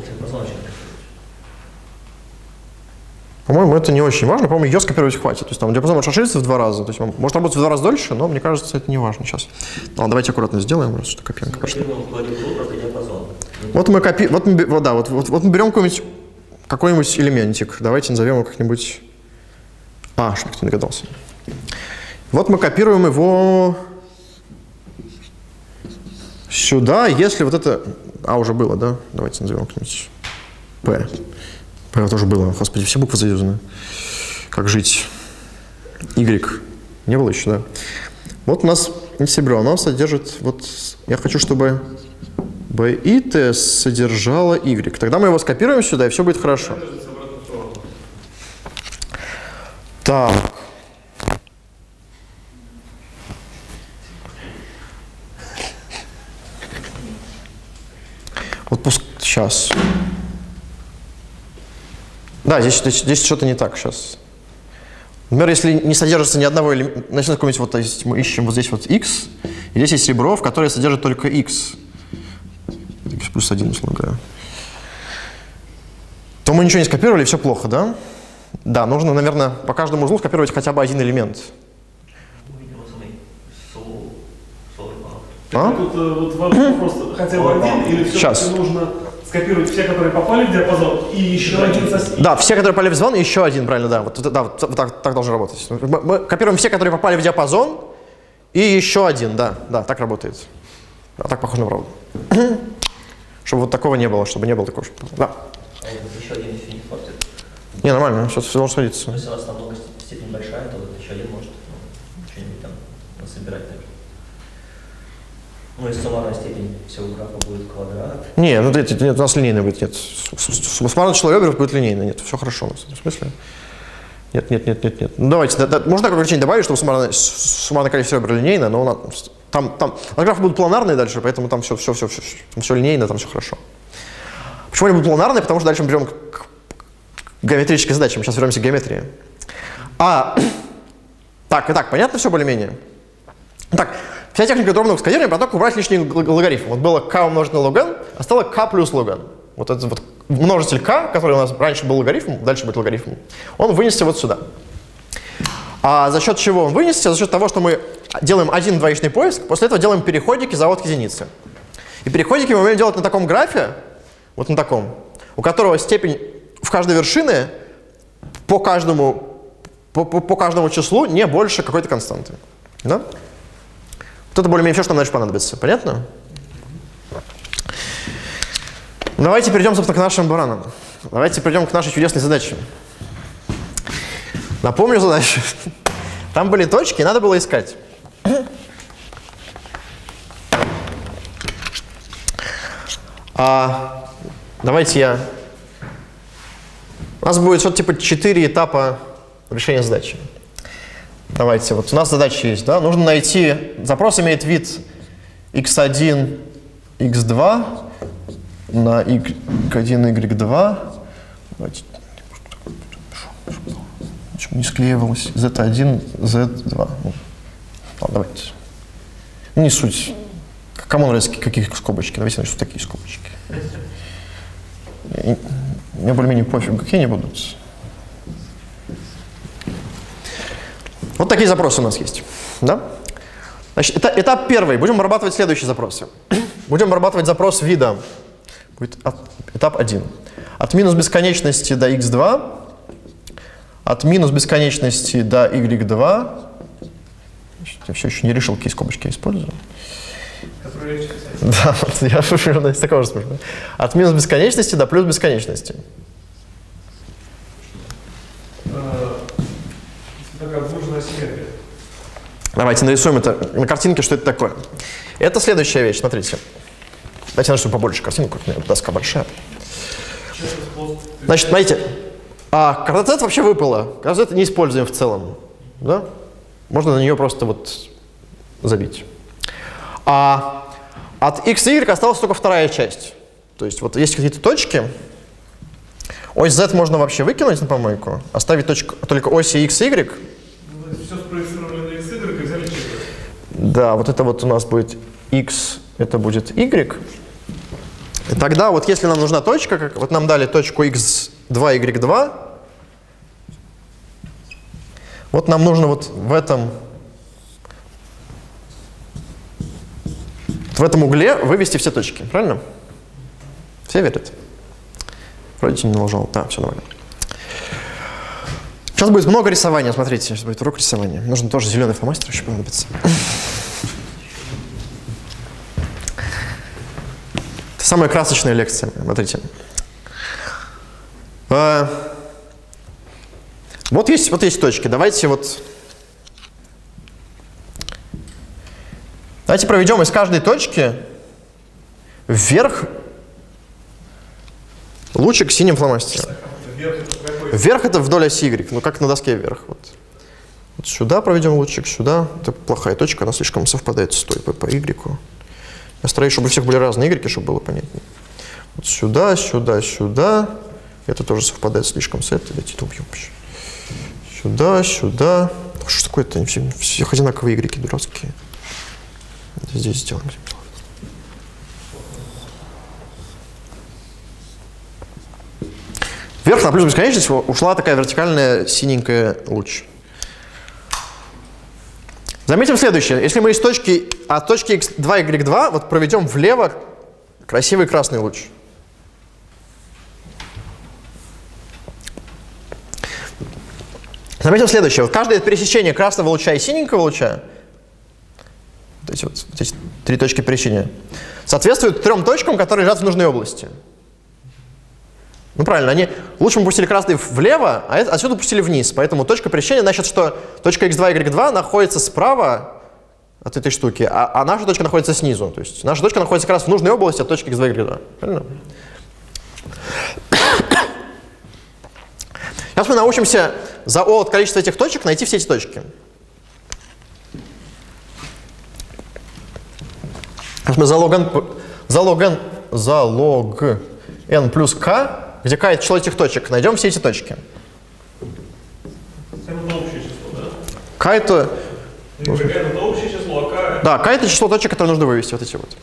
По-моему, это не очень важно. По-моему, ее скопировать хватит. То есть там диапазон может расшириться в 2 раза. То есть он может работать в 2 раза дольше, но мне кажется, это не важно сейчас. Ладно, давайте аккуратно сделаем, раз что копируем. Вот мы вот мы берем какой-нибудь элементик. Давайте назовем его как-нибудь. Что никто не догадался. Вот мы копируем его сюда, если вот это... уже было, да? Давайте назовем как-нибудь P. P тоже было. Господи, все буквы заюзаны. Как жить? Y. Не было еще, да? Вот у нас интеграл, оно содержит... Вот я хочу, чтобы BIT содержало Y. Тогда мы его скопируем сюда, и все будет хорошо. Так. Вот пусть сейчас. Да, здесь что-то не так сейчас. Например, если не содержится ни одного элемента, значит, какой-нибудь вот здесь мы ищем вот здесь вот x, и здесь есть ребро, в которое содержит только x. X плюс 1, условно говоря. То мы ничего не скопировали, все плохо, да? Да, нужно, наверное, по каждому узлу скопировать хотя бы один элемент. Тут вот вопрос, хотя бы один, или все-таки нужно скопировать все, которые попали в диапазон, и еще один соседний? Да, все, которые попали в диапазон, и еще один, правильно, да. Вот так должно работать. Мы копируем все, которые попали в диапазон, и еще один, да, так работает. Да, так похоже на правду. Чтобы вот такого не было, чтобы не было такого. Да. А еще один еще не портит? Не, нормально, сейчас все должно сходиться. Если у вас намного степень большая, то вот еще один может что-нибудь там насобирать также. Ну, если суммарная степень всего графа будет квадрат. Не, ну нет, у нас линейный будет, нет. Суммарное число ребер будет линейно, нет, все хорошо у нас. В смысле? Нет. Ну давайте, можно такое ограничение добавить, чтобы суммарное количество ребер линейно, но там графы будут планарные дальше, поэтому там все линейно, там все хорошо. Почему они будут планарные? Потому что дальше мы берем к геометрической задаче, мы сейчас вернемся к геометрии. Так, понятно все более-менее? Так, вся техника дробного сканирования про то, как убрать лишний логарифм. Вот было k умножить на log n, а стало k плюс log n. Вот этот вот множитель k, который у нас раньше был логарифм, дальше будет логарифм, он вынесся вот сюда. А за счет чего он вынесся? За счет того, что мы делаем один двоичный поиск, после этого делаем переходики заводки единицы. И переходики мы умеем делать на таком графе, вот на таком, у которого степень в каждой вершине по каждому числу не больше какой-то константы. Да? Вот это более-менее все, что нам дальше понадобится. Понятно? Давайте перейдем, собственно, к нашим баранам. Давайте перейдем к нашей чудесной задаче. Напомню задачу. Там были точки, и надо было искать. Давайте у нас будет что-то типа 4 этапа решения задачи. Давайте, вот у нас задача есть, да? Нужно найти, запрос имеет вид x1, x2 на y1, y2. Давайте, чтобы не склеивалось, z1, z2. Ладно, давайте. Не суть. Кому нравится какие скобочки? Давайте начнем такие скобочки. Мне более-менее пофиг, какие они будут. Вот такие запросы у нас есть. Да? Значит, этап первый. Будем обрабатывать следующие запросы. Будем обрабатывать запрос вида. Будет этап 1. От минус бесконечности до x2. От минус бесконечности до y2. Я все еще не решил, какие скобочки я использую. Да, вот я из такого же спрашиваю. От минус бесконечности до плюс бесконечности. Давайте нарисуем это на картинке, что это такое. Это следующая вещь, смотрите. Давайте нарисуем побольше картинку, у меня доска большая. Значит, смотрите, квадрат Z вообще выпало. Квадрат Z не используем в целом. Да? Можно на нее просто вот забить. От x и y осталась только вторая часть. То есть вот есть какие-то точки. Ось Z можно вообще выкинуть на помойку, оставить только оси x и y. Все спроецировали на x, y и взяли числа. Да, вот это вот у нас будет x, это будет y. И тогда вот если нам нужна точка, как, вот нам дали точку x2, y2, вот нам нужно вот в этом угле вывести все точки, правильно? Все верят? Вроде не налажал. Да, все нормально. Сейчас будет много рисования, смотрите, сейчас будет урок рисования. Нужно тоже зеленый фломастер еще понадобится. Это самая красочная лекция, смотрите. Вот есть точки. Давайте проведем из каждой точки вверх лучик синим фломастером. Вверх это вдоль оси Y, ну как на доске вверх. Вот сюда проведем лучик, сюда. Это плохая точка, она слишком совпадает с той по Y. Я стараюсь, чтобы у всех были разные Y, чтобы было понятнее. Вот сюда, сюда, сюда. Это тоже совпадает слишком с этой. Дайте это убьем. Сюда, сюда. Что такое-то? Они всех одинаковые Y дурацкие. Здесь сделаем. Вверх на плюс бесконечность ушла такая вертикальная синенькая луч. Заметим следующее. Если мы из точки от точки x2, y2 вот проведем влево красивый красный луч. Заметим следующее. Вот каждое пересечение красного луча и синенького луча, вот эти три точки пересечения, соответствуют трем точкам, которые лежат в нужной области. Ну правильно, они лучше мы пустили красный влево, а отсюда пустили вниз. Поэтому точка пересечения значит, что точка x2, y2 находится справа от этой штуки, а наша точка находится снизу. То есть наша точка находится как раз в нужной области от точки x2, y2. Правильно? Сейчас мы научимся за O от количества этих точек найти все эти точки. Сейчас мы за log n плюс k, где k это число этих точек, найдем все эти точки. Это общее число, да? K это... Это общее число, а k... Да, k это число точек, которые нужно вывести. Вот эти вот.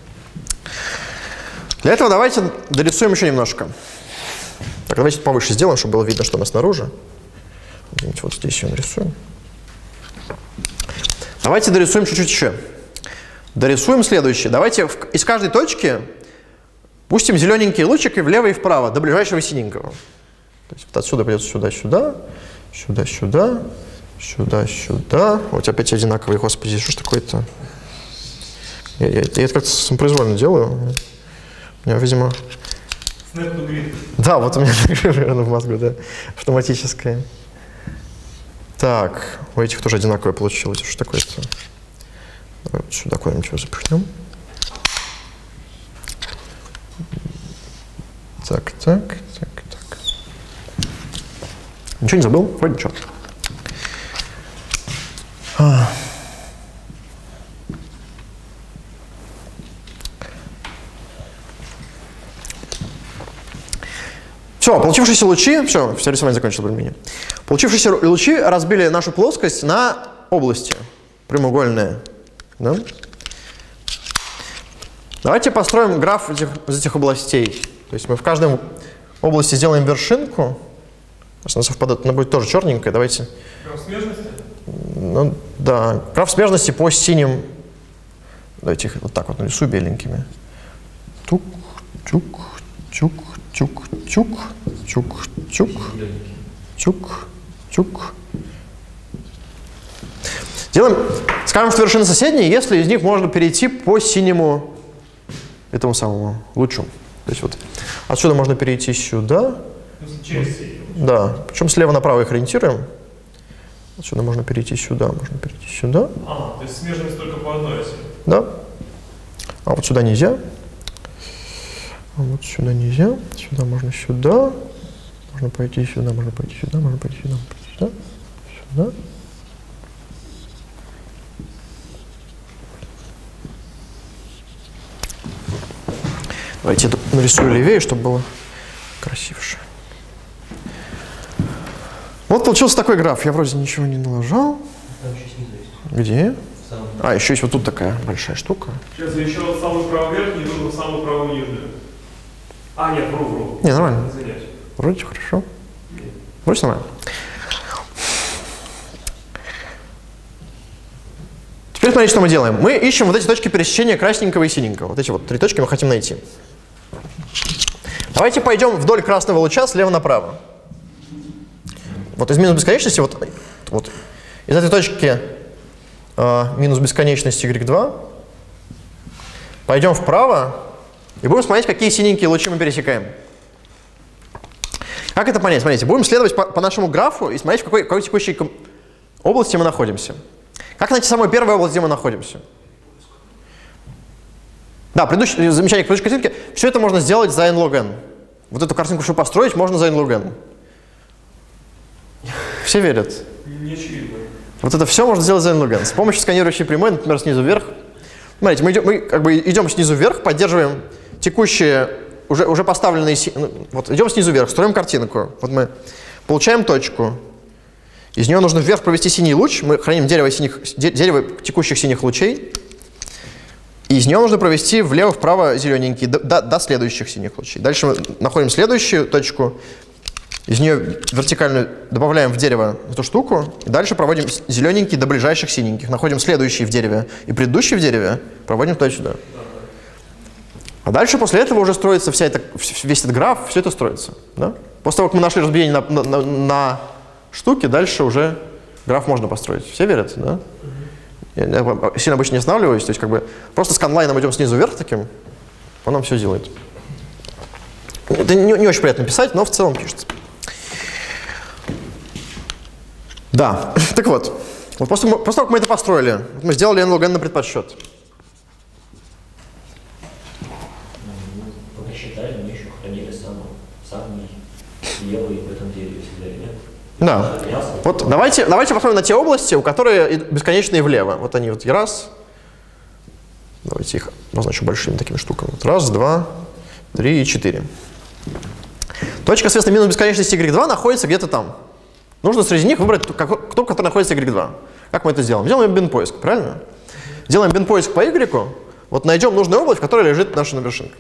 Для этого давайте дорисуем еще немножко. Так, давайте повыше сделаем, чтобы было видно, что у нас снаружи. Вот здесь ее нарисуем. Давайте дорисуем чуть-чуть еще. Дорисуем следующее. Давайте из каждой точки пустим зелененький лучик и влево, и вправо, до ближайшего синенького. То есть вот отсюда придется сюда, сюда, сюда, сюда, сюда, сюда. Вот опять одинаковые, господи, что ж такое-то? Я это как-то самопроизвольно делаю. У меня, видимо... Да, вот у меня в мозгу, да, автоматическое. Так, у этих тоже одинаковое получилось. Что такое-то? Давай вот сюда куда-нибудь его запихнем. Так. Ничего не забыл? Вроде ничего. Все, получившиеся лучи, все рисование закончилось более-менее. Получившиеся лучи разбили нашу плоскость на области прямоугольные. Да? Давайте построим граф из этих областей. То есть мы в каждой области сделаем вершинку. Она совпадает, она будет тоже черненькая. Давайте. Граф смежности? Ну, да, граф смежности по синим. Давайте их вот так вот нарисую беленькими. Тук, чук, чук, чук, чук, чук, чук, чук, чук. Делаем, скажем, что вершины соседние, если из них можно перейти по синему этому самому лучу. То есть вот отсюда можно перейти сюда. Да, причем слева направо их ориентируем. Отсюда можно перейти сюда, можно перейти сюда. То есть смежность только по одной оси? Да. А вот сюда нельзя. А вот сюда нельзя. Сюда можно сюда. Можно пойти сюда, можно пойти сюда, можно пойти сюда, можно пойти сюда. Сюда. Давайте я нарисую левее, чтобы было красивше. Вот получился такой граф. Я вроде ничего не налажал. Где? А, еще есть вот тут такая большая штука. Сейчас еще самый правый верхний, и самый правый нижний. А, нет, вру. Не, нормально. Извиняюсь. Вроде хорошо. Вроде нормально. Теперь смотрите, что мы делаем. Мы ищем вот эти точки пересечения красненького и синенького. Вот эти вот 3 точки мы хотим найти. Давайте пойдем вдоль красного луча слева направо. Вот из минус бесконечности, вот из этой точки минус бесконечности y2 пойдем вправо и будем смотреть, какие синенькие лучи мы пересекаем. Как это понять? Смотрите, будем следовать по нашему графу и смотреть, в какой текущей области мы находимся. Как найти самую первую область, где мы находимся? Да, предыдущее замечание к предыдущей картинке. Все это можно сделать за n log n. Вот эту картинку, чтобы построить, можно за n log n. Все верят? Не очевидно. Вот это все можно сделать за n log n. С помощью сканирующей прямой, например, снизу вверх. Смотрите, мы как бы идем снизу вверх, поддерживаем текущие, уже поставленные... Вот идем снизу вверх, строим картинку. Вот мы получаем точку. Из нее нужно вверх провести синий луч. Мы храним дерево текущих синих лучей. И из нее нужно провести влево-вправо зелененький до следующих синих лучей. Дальше мы находим следующую точку. Из нее вертикально добавляем в дерево эту штуку. И дальше проводим зелененький до ближайших синеньких. Находим следующий в дереве и предыдущий в дереве. Проводим туда-сюда. А дальше после этого уже строится весь этот граф. Все это строится. Да? После того, как мы нашли разбиение на штуки, дальше уже граф можно построить. Все верят, да? Я сильно обычно не останавливаюсь, то есть как бы просто сканлайном идем снизу вверх таким, он нам все делает. Это не очень приятно писать, но в целом пишется. Да, так вот после того, как мы это построили, мы сделали n log n на предподсчет. Пока считали, мы еще хранили самый левый в этом дереве всегда, нет? Да. Вот давайте посмотрим на те области, у которых бесконечные влево. Вот они вот раз. Давайте их назначу большими такими штуками. Вот раз, 2, 3 и 4. Точка, соответственно, минус бесконечности y2 находится где-то там. Нужно среди них выбрать ту, который находится y2. Как мы это сделаем? Делаем bin-поиск, правильно? Делаем bin-поиск по y, вот найдем нужную область, в которой лежит наша вершинка.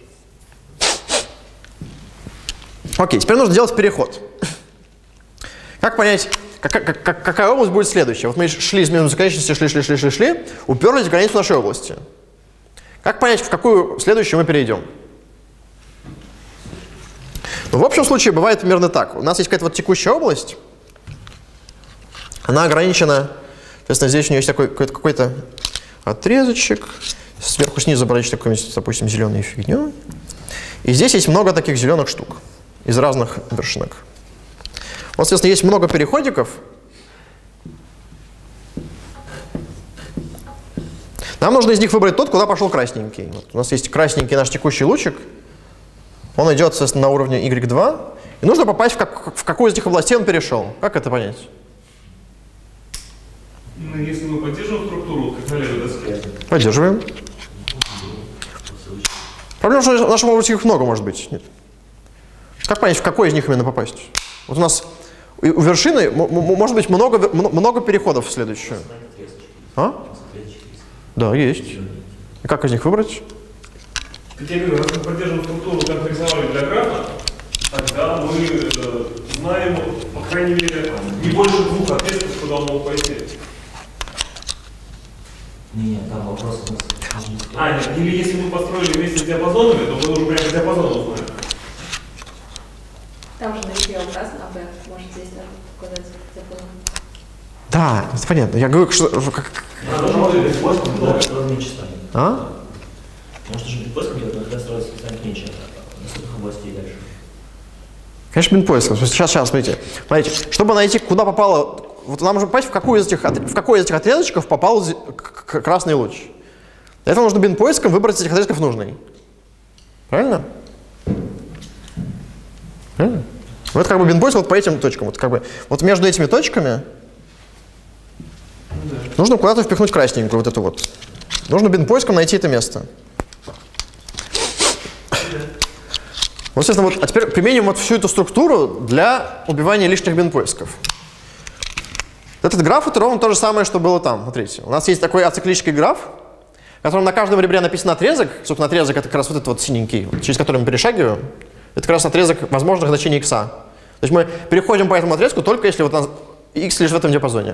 Окей, теперь нужно делать переход. Как понять, какая область будет следующая? Вот мы шли из минус бесконечности, шли, уперлись в границу нашей области. Как понять, в какую следующую мы перейдем? Ну, в общем случае бывает примерно так. У нас есть какая-то вот текущая область. Она ограничена, соответственно, здесь у нее есть какой-то отрезочек. Сверху снизу обозначить какую-нибудь, допустим, зеленую фигню. И здесь есть много таких зеленых штук из разных вершинок. Вот, соответственно, есть много переходиков. Нам нужно из них выбрать тот, куда пошел красненький. Вот у нас есть красненький наш текущий лучик. Он идет, соответственно, на уровне y2. И нужно попасть в какую из этих областей он перешел. Как это понять? Ну, если мы поддерживаем структуру, как на левой доске. Поддерживаем. Проблема, что в нашем области их много может быть. Нет. Как понять, в какой из них именно попасть? Вот у нас у вершины может быть много переходов в следующую. А? Да, есть. И как из них выбрать? Как я говорю, раз мы поддерживаем структуру, как рисовали для графа, тогда мы знаем, по крайней мере, не больше 2 отрезков, куда он мог пойти. Нет, там вопрос... Нет, или если мы построили вместе с диапазонами, то мы уже прямо диапазон узнаем. Там же на репе указано, может здесь указать диапазон. Да, это понятно. Я говорю, что... А? Может, даже bin-поиск делать, но тогда строится специально меньше доступных областей дальше. Конечно, bin-поиск. Сейчас, смотрите. Чтобы найти, куда попало... Вот нам нужно понять, в какой из этих отрезочков попал красный луч. Для этого нужно bin-поиском выбрать из этих отрезков нужный. Правильно? Правильно? Вот как бы bin-поиск вот по этим точкам. Вот, как бы, вот между этими точками нужно куда-то впихнуть красненькую вот эту вот. Нужно bin-поиском найти это место. Вот, естественно, а теперь применим вот всю эту структуру для убивания лишних bin-поисков. Этот граф — это ровно то же самое, что было там. Смотрите, у нас есть такой ациклический граф, в котором на каждом ребре написан отрезок. Собственно, отрезок — это как раз вот этот вот синенький, через который мы перешагиваем. Это как раз отрезок возможных значений x. То есть мы переходим по этому отрезку только если вот у нас x лежит в этом диапазоне.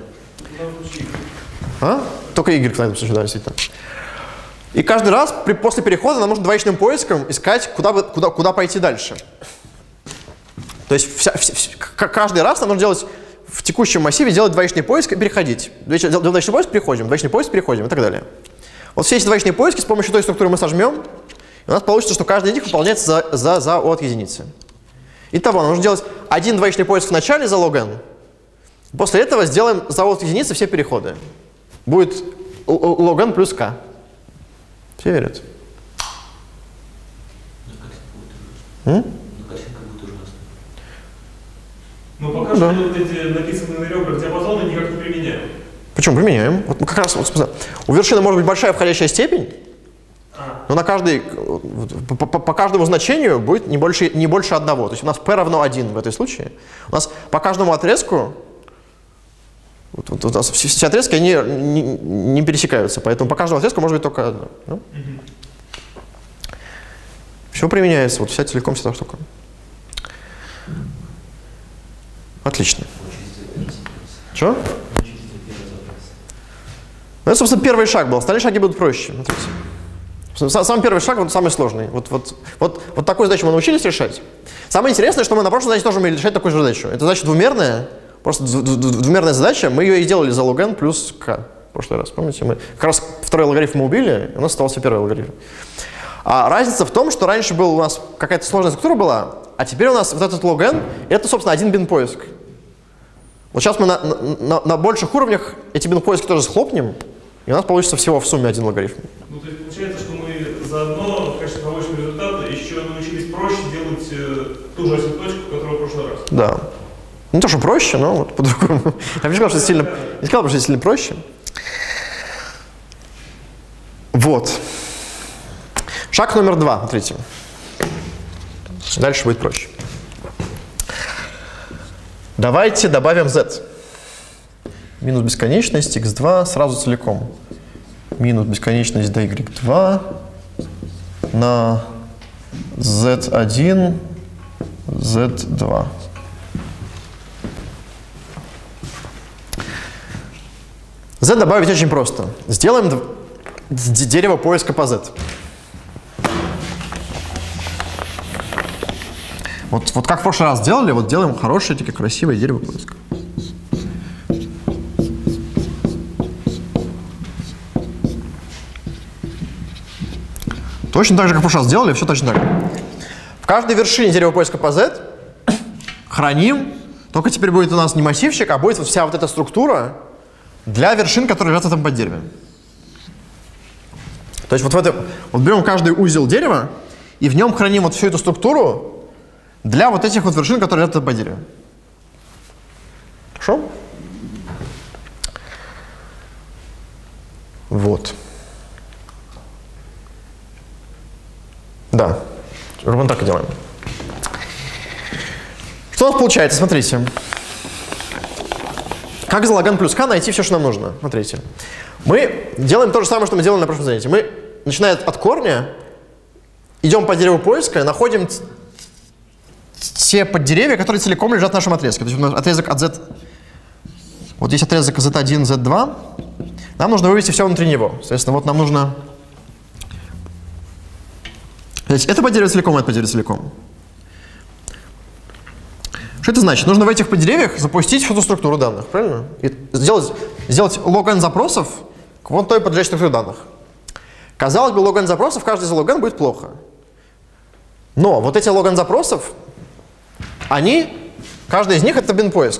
Только y в этом случае, да, действительно. И каждый раз после перехода нам нужно двоичным поиском искать, куда пойти дальше. То есть каждый раз нам нужно делать в текущем массиве делать двоичный поиск и переходить. Двоичный поиск переходим, двоичный поиск переходим и так далее. Вот все эти двоичные поиски с помощью той структуры мы сожмем, и у нас получится, что каждый из них выполняется за O от единицы. Итого, нам нужно делать один двоичный поиск в начале за log n. После этого сделаем за O от единицы все переходы. Будет log n плюс k. Все верят? Но пока что вот эти написанные на ребрах диапазоны никак не применяем. Почему применяем? Вот мы как раз, у вершины может быть большая входящая степень, но по каждому значению будет не больше одного. То есть у нас p равно 1 в этой случае. У нас по каждому отрезку, у нас все отрезки они не пересекаются, поэтому по каждому отрезку может быть только одно. Ну? Все применяется, вот целиком вся эта штука. Отлично. Что? Ну, это, собственно, первый шаг был. Остальные шаги будут проще. Смотрите. Самый первый шаг, вот самый сложный. Вот такую задачу мы научились решать. Самое интересное, что мы на прошлой задаче тоже умели решать такую же задачу. Это задача двумерная, просто двумерная задача. Мы ее и делали за log n плюс k в прошлый раз. Помните? Мы как раз второй логарифм мы убили, и у нас остался первый логарифм. А разница в том, что раньше у нас какая-то сложная структура была, а теперь у нас вот этот log n, это, собственно, один бин-поиск. Вот сейчас мы на больших уровнях эти бин-поиски тоже схлопнем, и у нас получится всего в сумме один логарифм. Ну, то есть получается, что мы заодно в качестве побочного результата еще научились проще делать ту же асимптотику, которую в прошлый раз. Да. Не то, что проще, но вот по-другому. Я не сказал, что это сильно проще. Вот. Шаг номер 2, смотрите. Дальше будет проще. Давайте добавим z. Минус бесконечность x2 сразу целиком. Минус бесконечность dy2 на z1, z2. Z добавить очень просто. Сделаем дерево поиска по z. Вот как в прошлый раз делали, вот делаем хорошее, такое красивое дерево поиска. Точно так же, как в прошлый раз сделали, все точно так. В каждой вершине дерева поиска по z храним, только теперь будет у нас не массивчик, а будет вся вот эта структура для вершин, которые лежат в этом поддереве. То есть вот берем каждый узел дерева и в нем храним вот всю эту структуру для вот этих вот вершин, которые лежат по дереву. Хорошо? Вот. Да. Ровно так и делаем. Что у нас получается? Смотрите. Как за log n плюс k найти все, что нам нужно? Смотрите. Мы делаем то же самое, что мы делали на прошлом занятии. Мы, начиная от корня, идем по дереву поиска, находим те поддеревья, которые целиком лежат в нашем отрезке. То есть отрезок от z. Вот здесь отрезок z1, z2. Нам нужно вывести все внутри него. Соответственно, вот нам нужно... Это поддеревье целиком, это поддеревье целиком. Что это значит? Нужно в этих поддеревьях запустить всю эту структуру данных, правильно? И сделать log n запросов к вон той подлежащей структуре данных. Казалось бы, log n запросов, каждый из log n будет плохо. Но вот эти log n запросов, каждый из них это бин-поиск.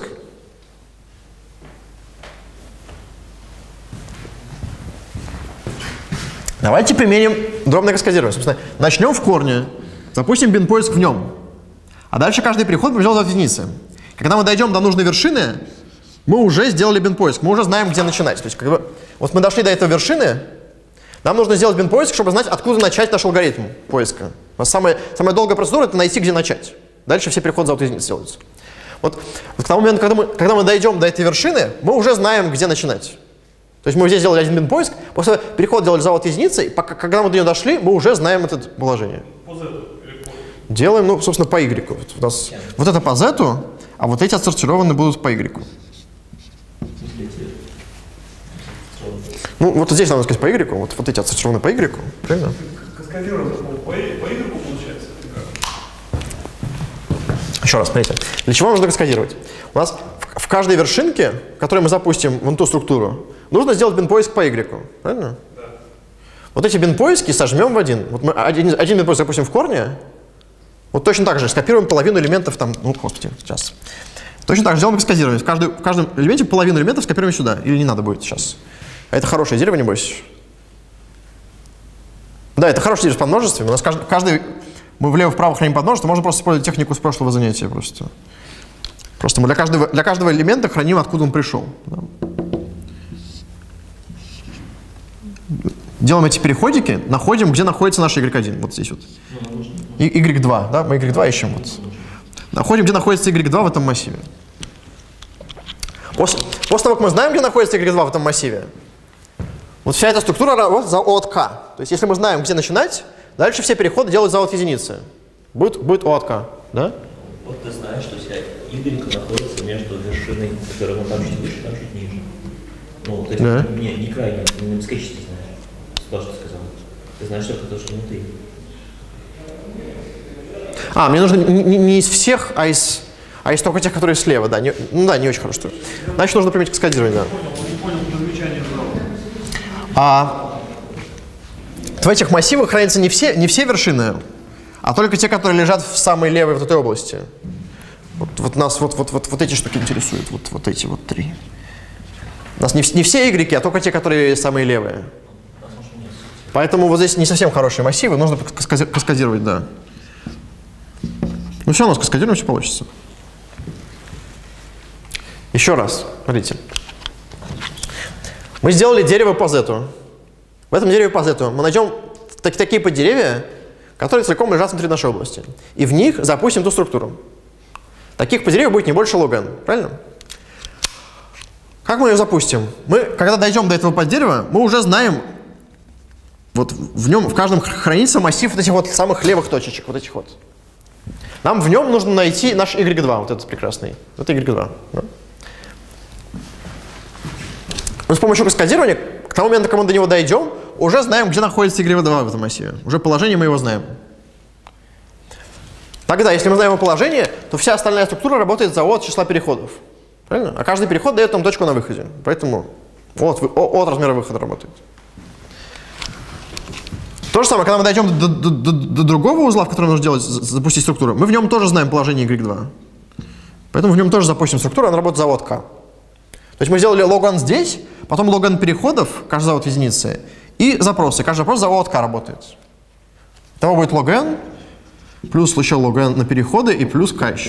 Давайте применим дробное каскадирование. Собственно, начнем в корне, запустим бин-поиск в нем. А дальше каждый переход мы сделаем от единицы. Когда мы дойдем до нужной вершины, мы уже сделали бин-поиск, мы уже знаем, где начинать. То есть, вот мы дошли до этой вершины, нам нужно сделать бин-поиск, чтобы знать, откуда начать наш алгоритм поиска. У нас самая долгая процедура — это найти, где начать. Дальше все переходы за от единицы делаются. Вот к тому моменту, когда мы дойдем до этой вершины, мы уже знаем, где начинать. То есть мы здесь сделали один бин-поиск, после этого переход делали за от единицы, и когда мы до нее дошли, мы уже знаем это положение. По z или делаем, ну, собственно, по Y. Вот у нас вот это по Z, а вот эти отсортированы будут по Y. Ну, вот здесь надо сказать по Y, вот эти отсортированы по Y, правильно? Каскадировать по Y получается? Еще раз, смотрите. Для чего нужно каскадировать? У нас в каждой вершинке, которую мы запустим в ту структуру, нужно сделать бин-поиск по Y, правильно? Да. Вот эти бин-поиски сожмем в один. Вот мы один бин-поиск запустим в корне, вот точно так же скопируем половину элементов там, ну, господи, сейчас. Точно так же сделаем каскадирование. В каждом элементе половину элементов скопируем сюда. Или не надо будет сейчас. А это хорошее дерево, небось? Да, это хорошее дерево с подмножествами. У нас каждый мы влево-вправо храним подмножество, можно просто использовать технику с прошлого занятия. Просто мы для каждого элемента храним, откуда он пришел. Да. Делаем эти переходики, находим, где находится наш y1. Вот здесь вот. И y2, да, мы y2 ищем. Вот. Находим, где находится y2 в этом массиве. После того, как мы знаем, где находится y2 в этом массиве, вот вся эта структура работает за O от K. То есть если мы знаем, где начинать, дальше все переходы делают за O от единицы. Будет O от K, да? Вот ты знаешь, что у тебя y находится между вершиной, которая там чуть выше, там чуть ниже. Ну, то есть да. не крайне, не бесконечно знаешь. То, что сказал. Ты знаешь только то, что внутри. Мне нужно не из всех, а из только тех, которые слева, да. Не очень хорошо. Значит, нужно применить каскадирование, да. Не понял, замечание в этих массивах хранятся не все вершины, а только те, которые лежат в самой левой вот этой области. Вот нас вот эти штуки интересуют, вот эти вот три. У нас не все Y, а только те, которые самые левые. Поэтому вот здесь не совсем хорошие массивы, нужно каскадировать, да. Ну все, у нас каскадируем, все получится. Еще раз, смотрите. Мы сделали дерево по Z. В этом дереве по Z мы найдем такие поддеревья, которые целиком лежат внутри нашей области. И в них запустим ту структуру. Таких поддеревьев будет не больше log n, правильно? Как мы ее запустим? Мы, когда дойдем до этого поддерева, мы уже знаем, вот в каждом хранится массив вот этих вот самых левых точечек, вот этих вот. Нам в нем нужно найти наш y2, вот этот прекрасный. Это y2. Да? Мы с помощью каскадирования, к тому моменту, когда мы до него дойдем, уже знаем, где находится y2 в этом массиве. Уже положение мы его знаем. Тогда, если мы знаем его положение, то вся остальная структура работает за O от числа переходов. Правильно? А каждый переход дает нам точку на выходе. Поэтому O от размера выхода работает. То же самое, когда мы дойдем до другого узла, в котором нужно запустить структуру, мы в нем тоже знаем положение y2. Поэтому в нем тоже запустим структуру, она работает за O от K. То есть мы сделали log n здесь, потом log n переходов, каждый за O от единицы, и запросы. Каждый запрос за O от K работает. Итого будет log n, плюс еще log n на переходы и плюс K еще.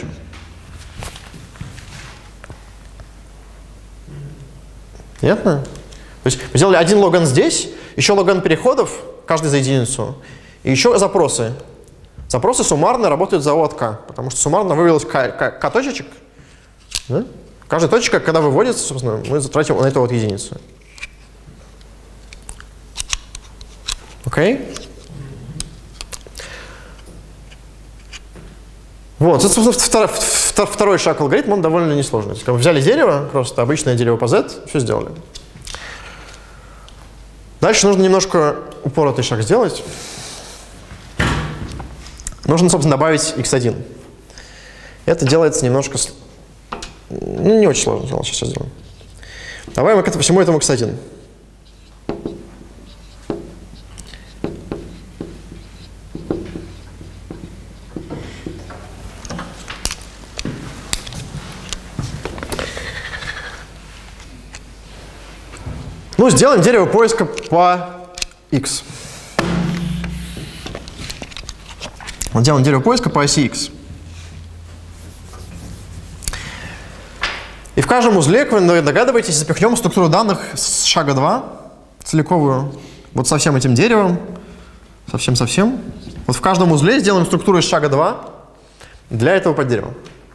Понятно? То есть мы сделали один log n здесь, еще log n переходов, каждый за единицу, и еще запросы. Запросы суммарно работают за O от K, потому что суммарно вывелось K точечек. Да? Каждая точка, когда выводится, собственно, мы затратим на это от единицы. Окей? Вот, это, собственно, второй шаг алгоритма, он довольно несложный. То есть, мы взяли дерево, просто обычное дерево по Z, все сделали. Дальше нужно немножко упоротый шаг сделать. Нужно, собственно, добавить x1. Это делается немножко... Ну, не очень сложно. Сейчас сделаем. Добавим к всему этому x1. Ну, сделаем дерево поиска по x. Вот делаем дерево поиска по оси x. И в каждом узле, как вы догадываетесь, запихнем структуру данных с шага 2, целиковую, вот со всем этим деревом, совсем-совсем. Вот в каждом узле сделаем структуру из шага 2 для этого поддерева.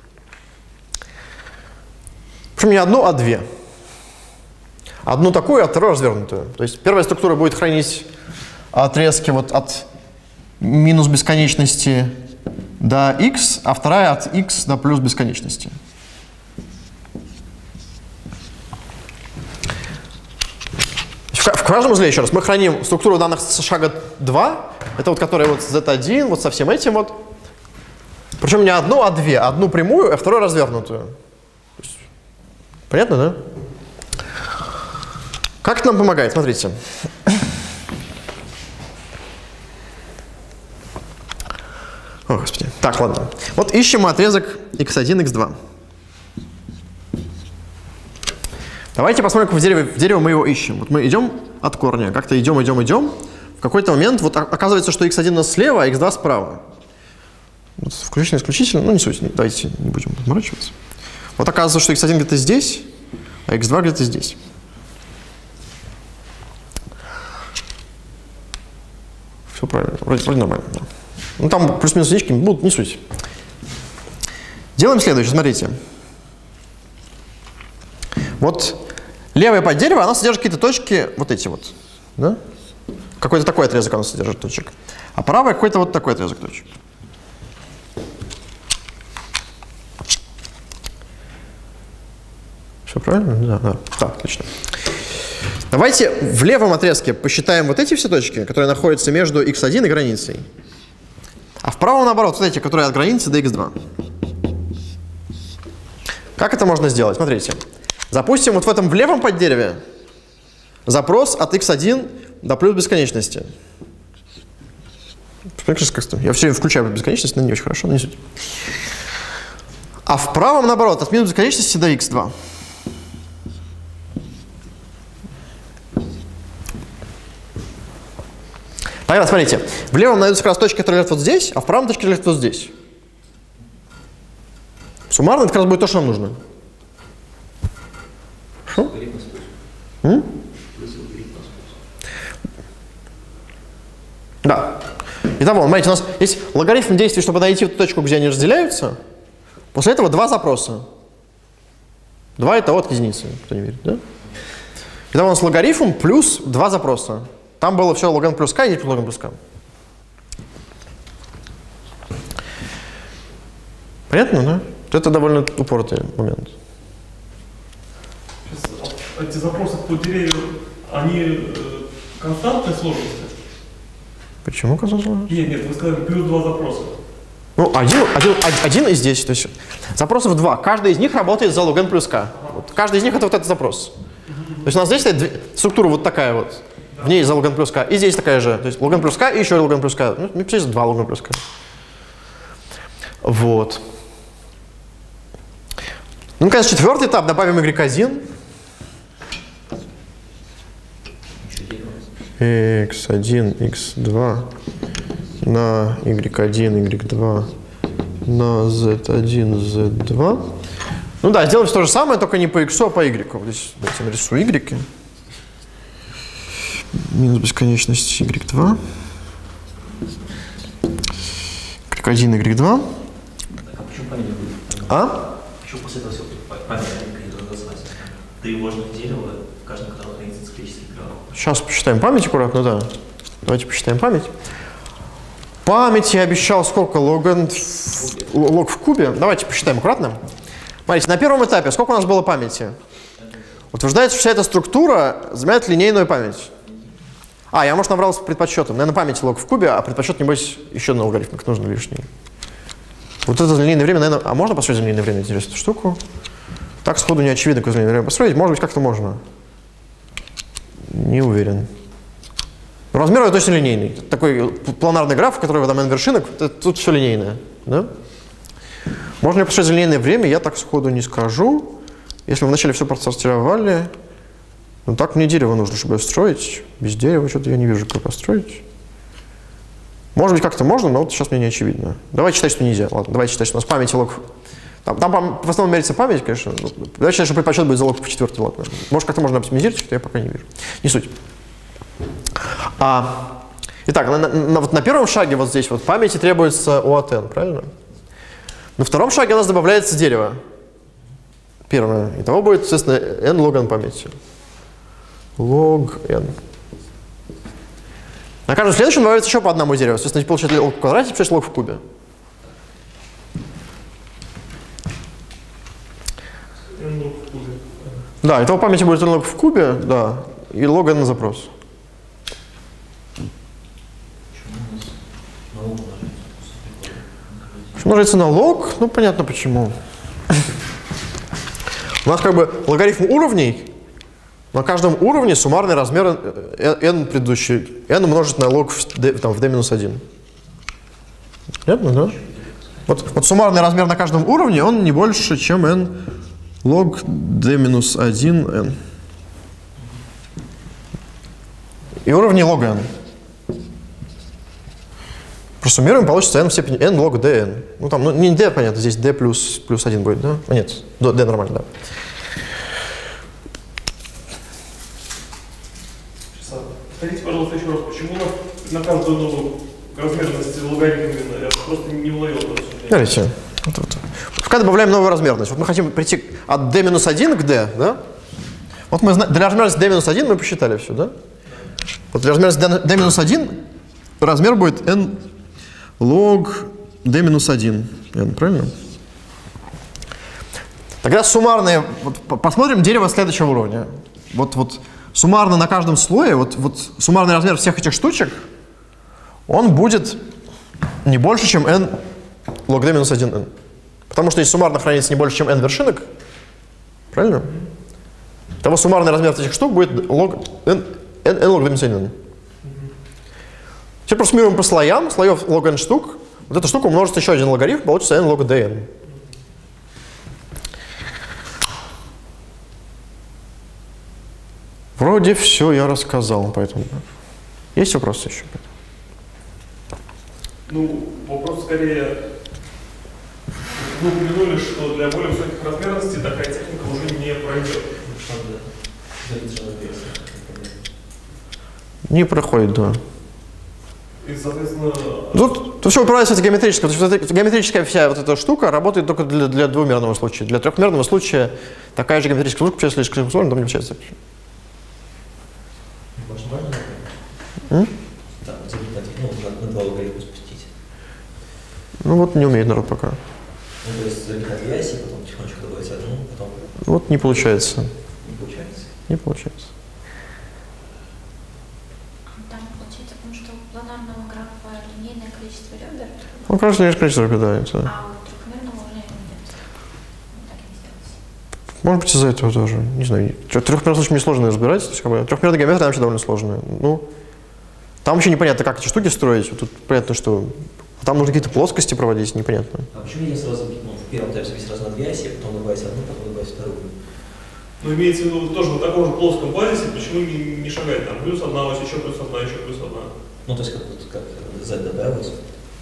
Причем не одну, а две. Одну такую, а вторую развернутую. То есть первая структура будет хранить отрезки вот от минус бесконечности до x, а вторая от x до плюс бесконечности. В каждом узле, еще раз, мы храним структуру данных с шага 2, это вот которая вот z1, вот со всем этим вот. Причем не одну, а две. Одну прямую, а вторую развернутую. Понятно, да? Как это нам помогает? Смотрите. О, Господи. Так, ладно. Вот ищем мы отрезок x1, x2. Давайте посмотрим, как в дерево мы его ищем. Вот мы идем от корня, как-то идем. В какой-то момент вот оказывается, что x1 у нас слева, а x2 справа. Вот включительно, исключительно, ну не суть, давайте не будем заморачиваться. Вот оказывается, что x1 где-то здесь, а x2 где-то здесь. Все правильно, вроде нормально. Да. Ну там плюс-минус единички будут, не суть. Делаем следующее, смотрите. Вот левое поддерево, оно содержит какие-то точки, вот эти вот. Да? Какой-то такой отрезок оно содержит точек. А правое какой-то вот такой отрезок точек. Все правильно? Да. Так, отлично. Давайте в левом отрезке посчитаем вот эти все точки, которые находятся между x1 и границей. А в правом, наоборот, вот эти, которые от границы до x2. Как это можно сделать? Смотрите. Запустим вот в левом поддереве запрос от x1 до плюс бесконечности. Я все время включаю бесконечность, но не очень хорошо, но не суть. А в правом, наоборот, от минус бесконечности до x2. Тогда, смотрите, в левом найдутся как раз точки, которые лежат вот здесь, а в правом точки лежат вот здесь. Суммарно это как раз будет то, что нам нужно. Хорошо? Да. Итого, смотрите, у нас есть логарифм действий, чтобы найти эту точку, где они разделяются. После этого два запроса. 2 это от единицы, кто не верит, да? Итого у нас логарифм плюс 2 запроса. Там было все лог n плюс k, и здесь лог n плюс k. Понятно, да? Это довольно упоротый момент. Сейчас, эти запросы по деревьям, они константной сложности? Почему константной сложности? Нет, вы сказали плюс 2 запроса. Ну, один и здесь. То есть запросов 2. Каждый из них работает за лог n плюс k. Вот, каждый из них это вот этот запрос. То есть у нас здесь структура вот такая вот. В ней за log n плюс k. И здесь такая же. То есть log n плюс k и еще log n плюс k. Ну, мне пишется 2 log n плюс k. Вот. Ну, наконец, четвертый этап. Добавим y1. x1, x2 на y1, y2 на z1, z2. Ну да, сделаем то же самое, только не по x, а по y. Здесь давайте нарисую y. Минус бесконечность y2. y1, y2. А почему память будет? А? Почему после этого все память не называть? Тревожных дерева, в каждом котором хранится циклический граф. Сейчас посчитаем память аккуратно, да. Давайте посчитаем память. Память я обещал сколько? Лог в кубе. Давайте посчитаем аккуратно. Смотрите, на первом этапе сколько у нас было памяти? Утверждается, что вся эта структура заменяет линейную память. Я, может, набрал с предподсчетом. Наверное, память лог в кубе, а предподсчет, небось, еще на алгоритмах нужно лишний. Вот это линейное время, наверное... А можно построить линейное время, интересную штуку? Так сходу не очевидно, как линейное время построить. Может быть, как-то можно. Не уверен. Но размер его точно линейный. Это такой планарный граф, в котором там n вершинок. Тут все линейное. Да? Можно ли построить линейное время? Я так сходу не скажу. Если мы вначале все просортировали... Ну так мне дерево нужно, чтобы строить. Без дерева что-то я не вижу, как построить. Может быть, как-то можно, но вот сейчас мне не очевидно. Давайте считать, что нельзя. Ладно, давайте считать, что у нас память и лог... Там в основном мерится память, конечно. Давайте считать, что предпочет будет за лог в четвертый, ладно. Может, как-то можно оптимизировать, что я пока не вижу. Не суть. Итак, вот на первом шаге вот здесь вот памяти требуется O от n, правильно? На втором шаге у нас добавляется дерево. Первое. Итого будет, естественно, n log n памяти. Log n. На каждом следующем добавится еще по одному дереву. Соответственно, получается лог в квадрате, получается лог в кубе. Да, этого памяти будет log в кубе, да, и log n на запрос. Множится на log, ну понятно почему. У нас как бы логарифм уровней, на каждом уровне суммарный размер n предыдущий, n умножить на log в d-1. Понятно, да? Вот суммарный размер на каждом уровне, он не больше, чем n log d-1n. И уровни log n. Просуммируем, получится n в степени n log dn. Ну там, ну не d, понятно, здесь d плюс 1 будет, да? А, нет, d нормально, да. Повторите, пожалуйста, еще раз, почему на каждую новую размерность логарифма я просто не уловил это суждение. Смотрите, вот. Пока добавляем новую размерность. Вот мы хотим прийти от d-1 к d, да? Вот мы для размерности d-1 мы посчитали все, да? Вот для размерности d-1 размер будет n log d-1, n, правильно? Тогда суммарные, вот, посмотрим дерево следующего уровня. Вот суммарно на каждом слое, вот суммарный размер всех этих штучек, он будет не больше, чем n log d-1n. Потому что если суммарно хранится не больше, чем n вершинок, правильно? Того суммарный размер этих штук будет log n log d-1n. Теперь просуммируем по слоям, слоев log n штук. Вот эта штука умножится еще один логарифм, получится n log dn. Вроде все я рассказал, поэтому... Есть вопросы еще? Ну, вопрос скорее... Вы упомянули, что для более высоких размерностей такая техника уже не пройдет. Не проходит, да. И, соответственно... Тут все упирается в геометрическое. Геометрическая вся вот эта штука работает только для двумерного случая. Для трехмерного случая такая же геометрическая штука получается слишком сложно, там не получается. Ну вот не умеет народ пока. Ну, то есть запихать в яйце, потом тихонечко добавить одну, потом... Вот не получается. Не получается? Не получается. Там получается, потому что у планарного графа линейное количество ребер. Ну, кажется, лишь количество ребер, да. А у трехмерного уже не идет. Так и не сделать. Может быть, из-за этого тоже. Не знаю. Трехмерный случай несложно разбирать. То есть, как бы, трехмерная геометрия вообще довольно сложная. Ну, там еще непонятно, как эти штуки строить. Вот тут понятно, что там нужно какие-то плоскости проводить, непонятно. А почему я сразу, в первом этапе записать сразу на две оси, а потом добавить одну, потом добавить вторую? Ну, имеется в виду тоже на таком же плоском базисе, почему не шагать там плюс одна ось, еще плюс одна, еще плюс одна. Ну, то есть как z добавить.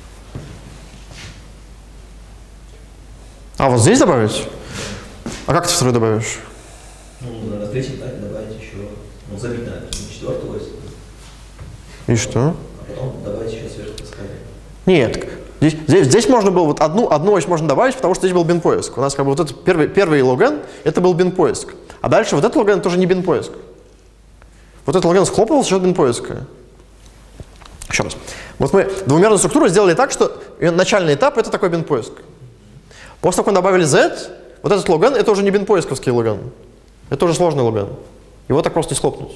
А вот здесь добавить? А как ты второй добавишь? Ну, на третьем этапе добавить еще, ну, забить на четвертую ось. И что? А потом добавить еще сверху таскание. Нет. Здесь можно было вот одну ось можно добавить, потому что здесь был bin-поиск. У нас как бы вот этот первый log n, это был bin-поиск. А дальше вот этот log n тоже не bin-поиск. Вот этот log n схлопывался за счет bin-поиска. Еще раз. Вот мы двумерную структуру сделали так, что начальный этап это такой bin-поиск. После того, как мы добавили z, вот этот log n это уже не bin-поисковский log n. Это уже сложный log n. Его так просто не схлопнуть.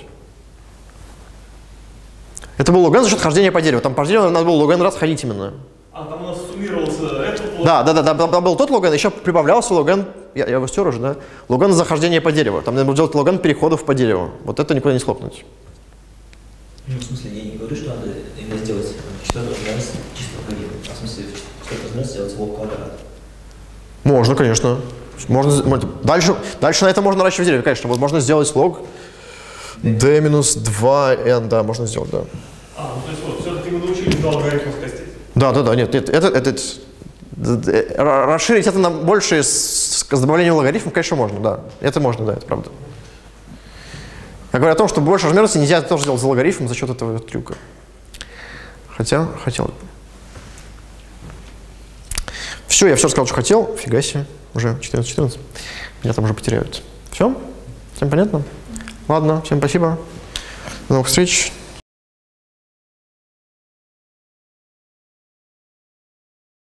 Это был log n за счет хождения по дереву. Там по дереву надо было log n раз ходить именно. А там у нас суммировался этот log. Да, там был тот log n, еще прибавлялся log n, я его стер уже, да? Log n за хождение по дереву. Там надо было делать log n переходов по дереву. Вот это никуда не схлопнуть. Ну, в смысле, я не говорю, что надо именно сделать четвертую размерность чисто по дереву. А в смысле, четвертую размерность сделать log квадрат. Можно, конечно. Дальше на это можно наращивать дерево, конечно. Вот можно сделать log d-2n, да, можно сделать, да. А, ну то есть вот, все-таки мы научились до алгоритмов костей. Да, нет, это расширить это на больше с добавлением логарифмов, конечно, можно, да. Это можно, да, это правда. Я говорю о том, что больше размерности нельзя тоже делать за логарифм за счет этого трюка. Хотя, хотел бы. Все, я все рассказал, что хотел. Фига себе, уже 14:14. Меня там уже потеряют. Все? Всем понятно? Ладно, всем спасибо. До новых встреч.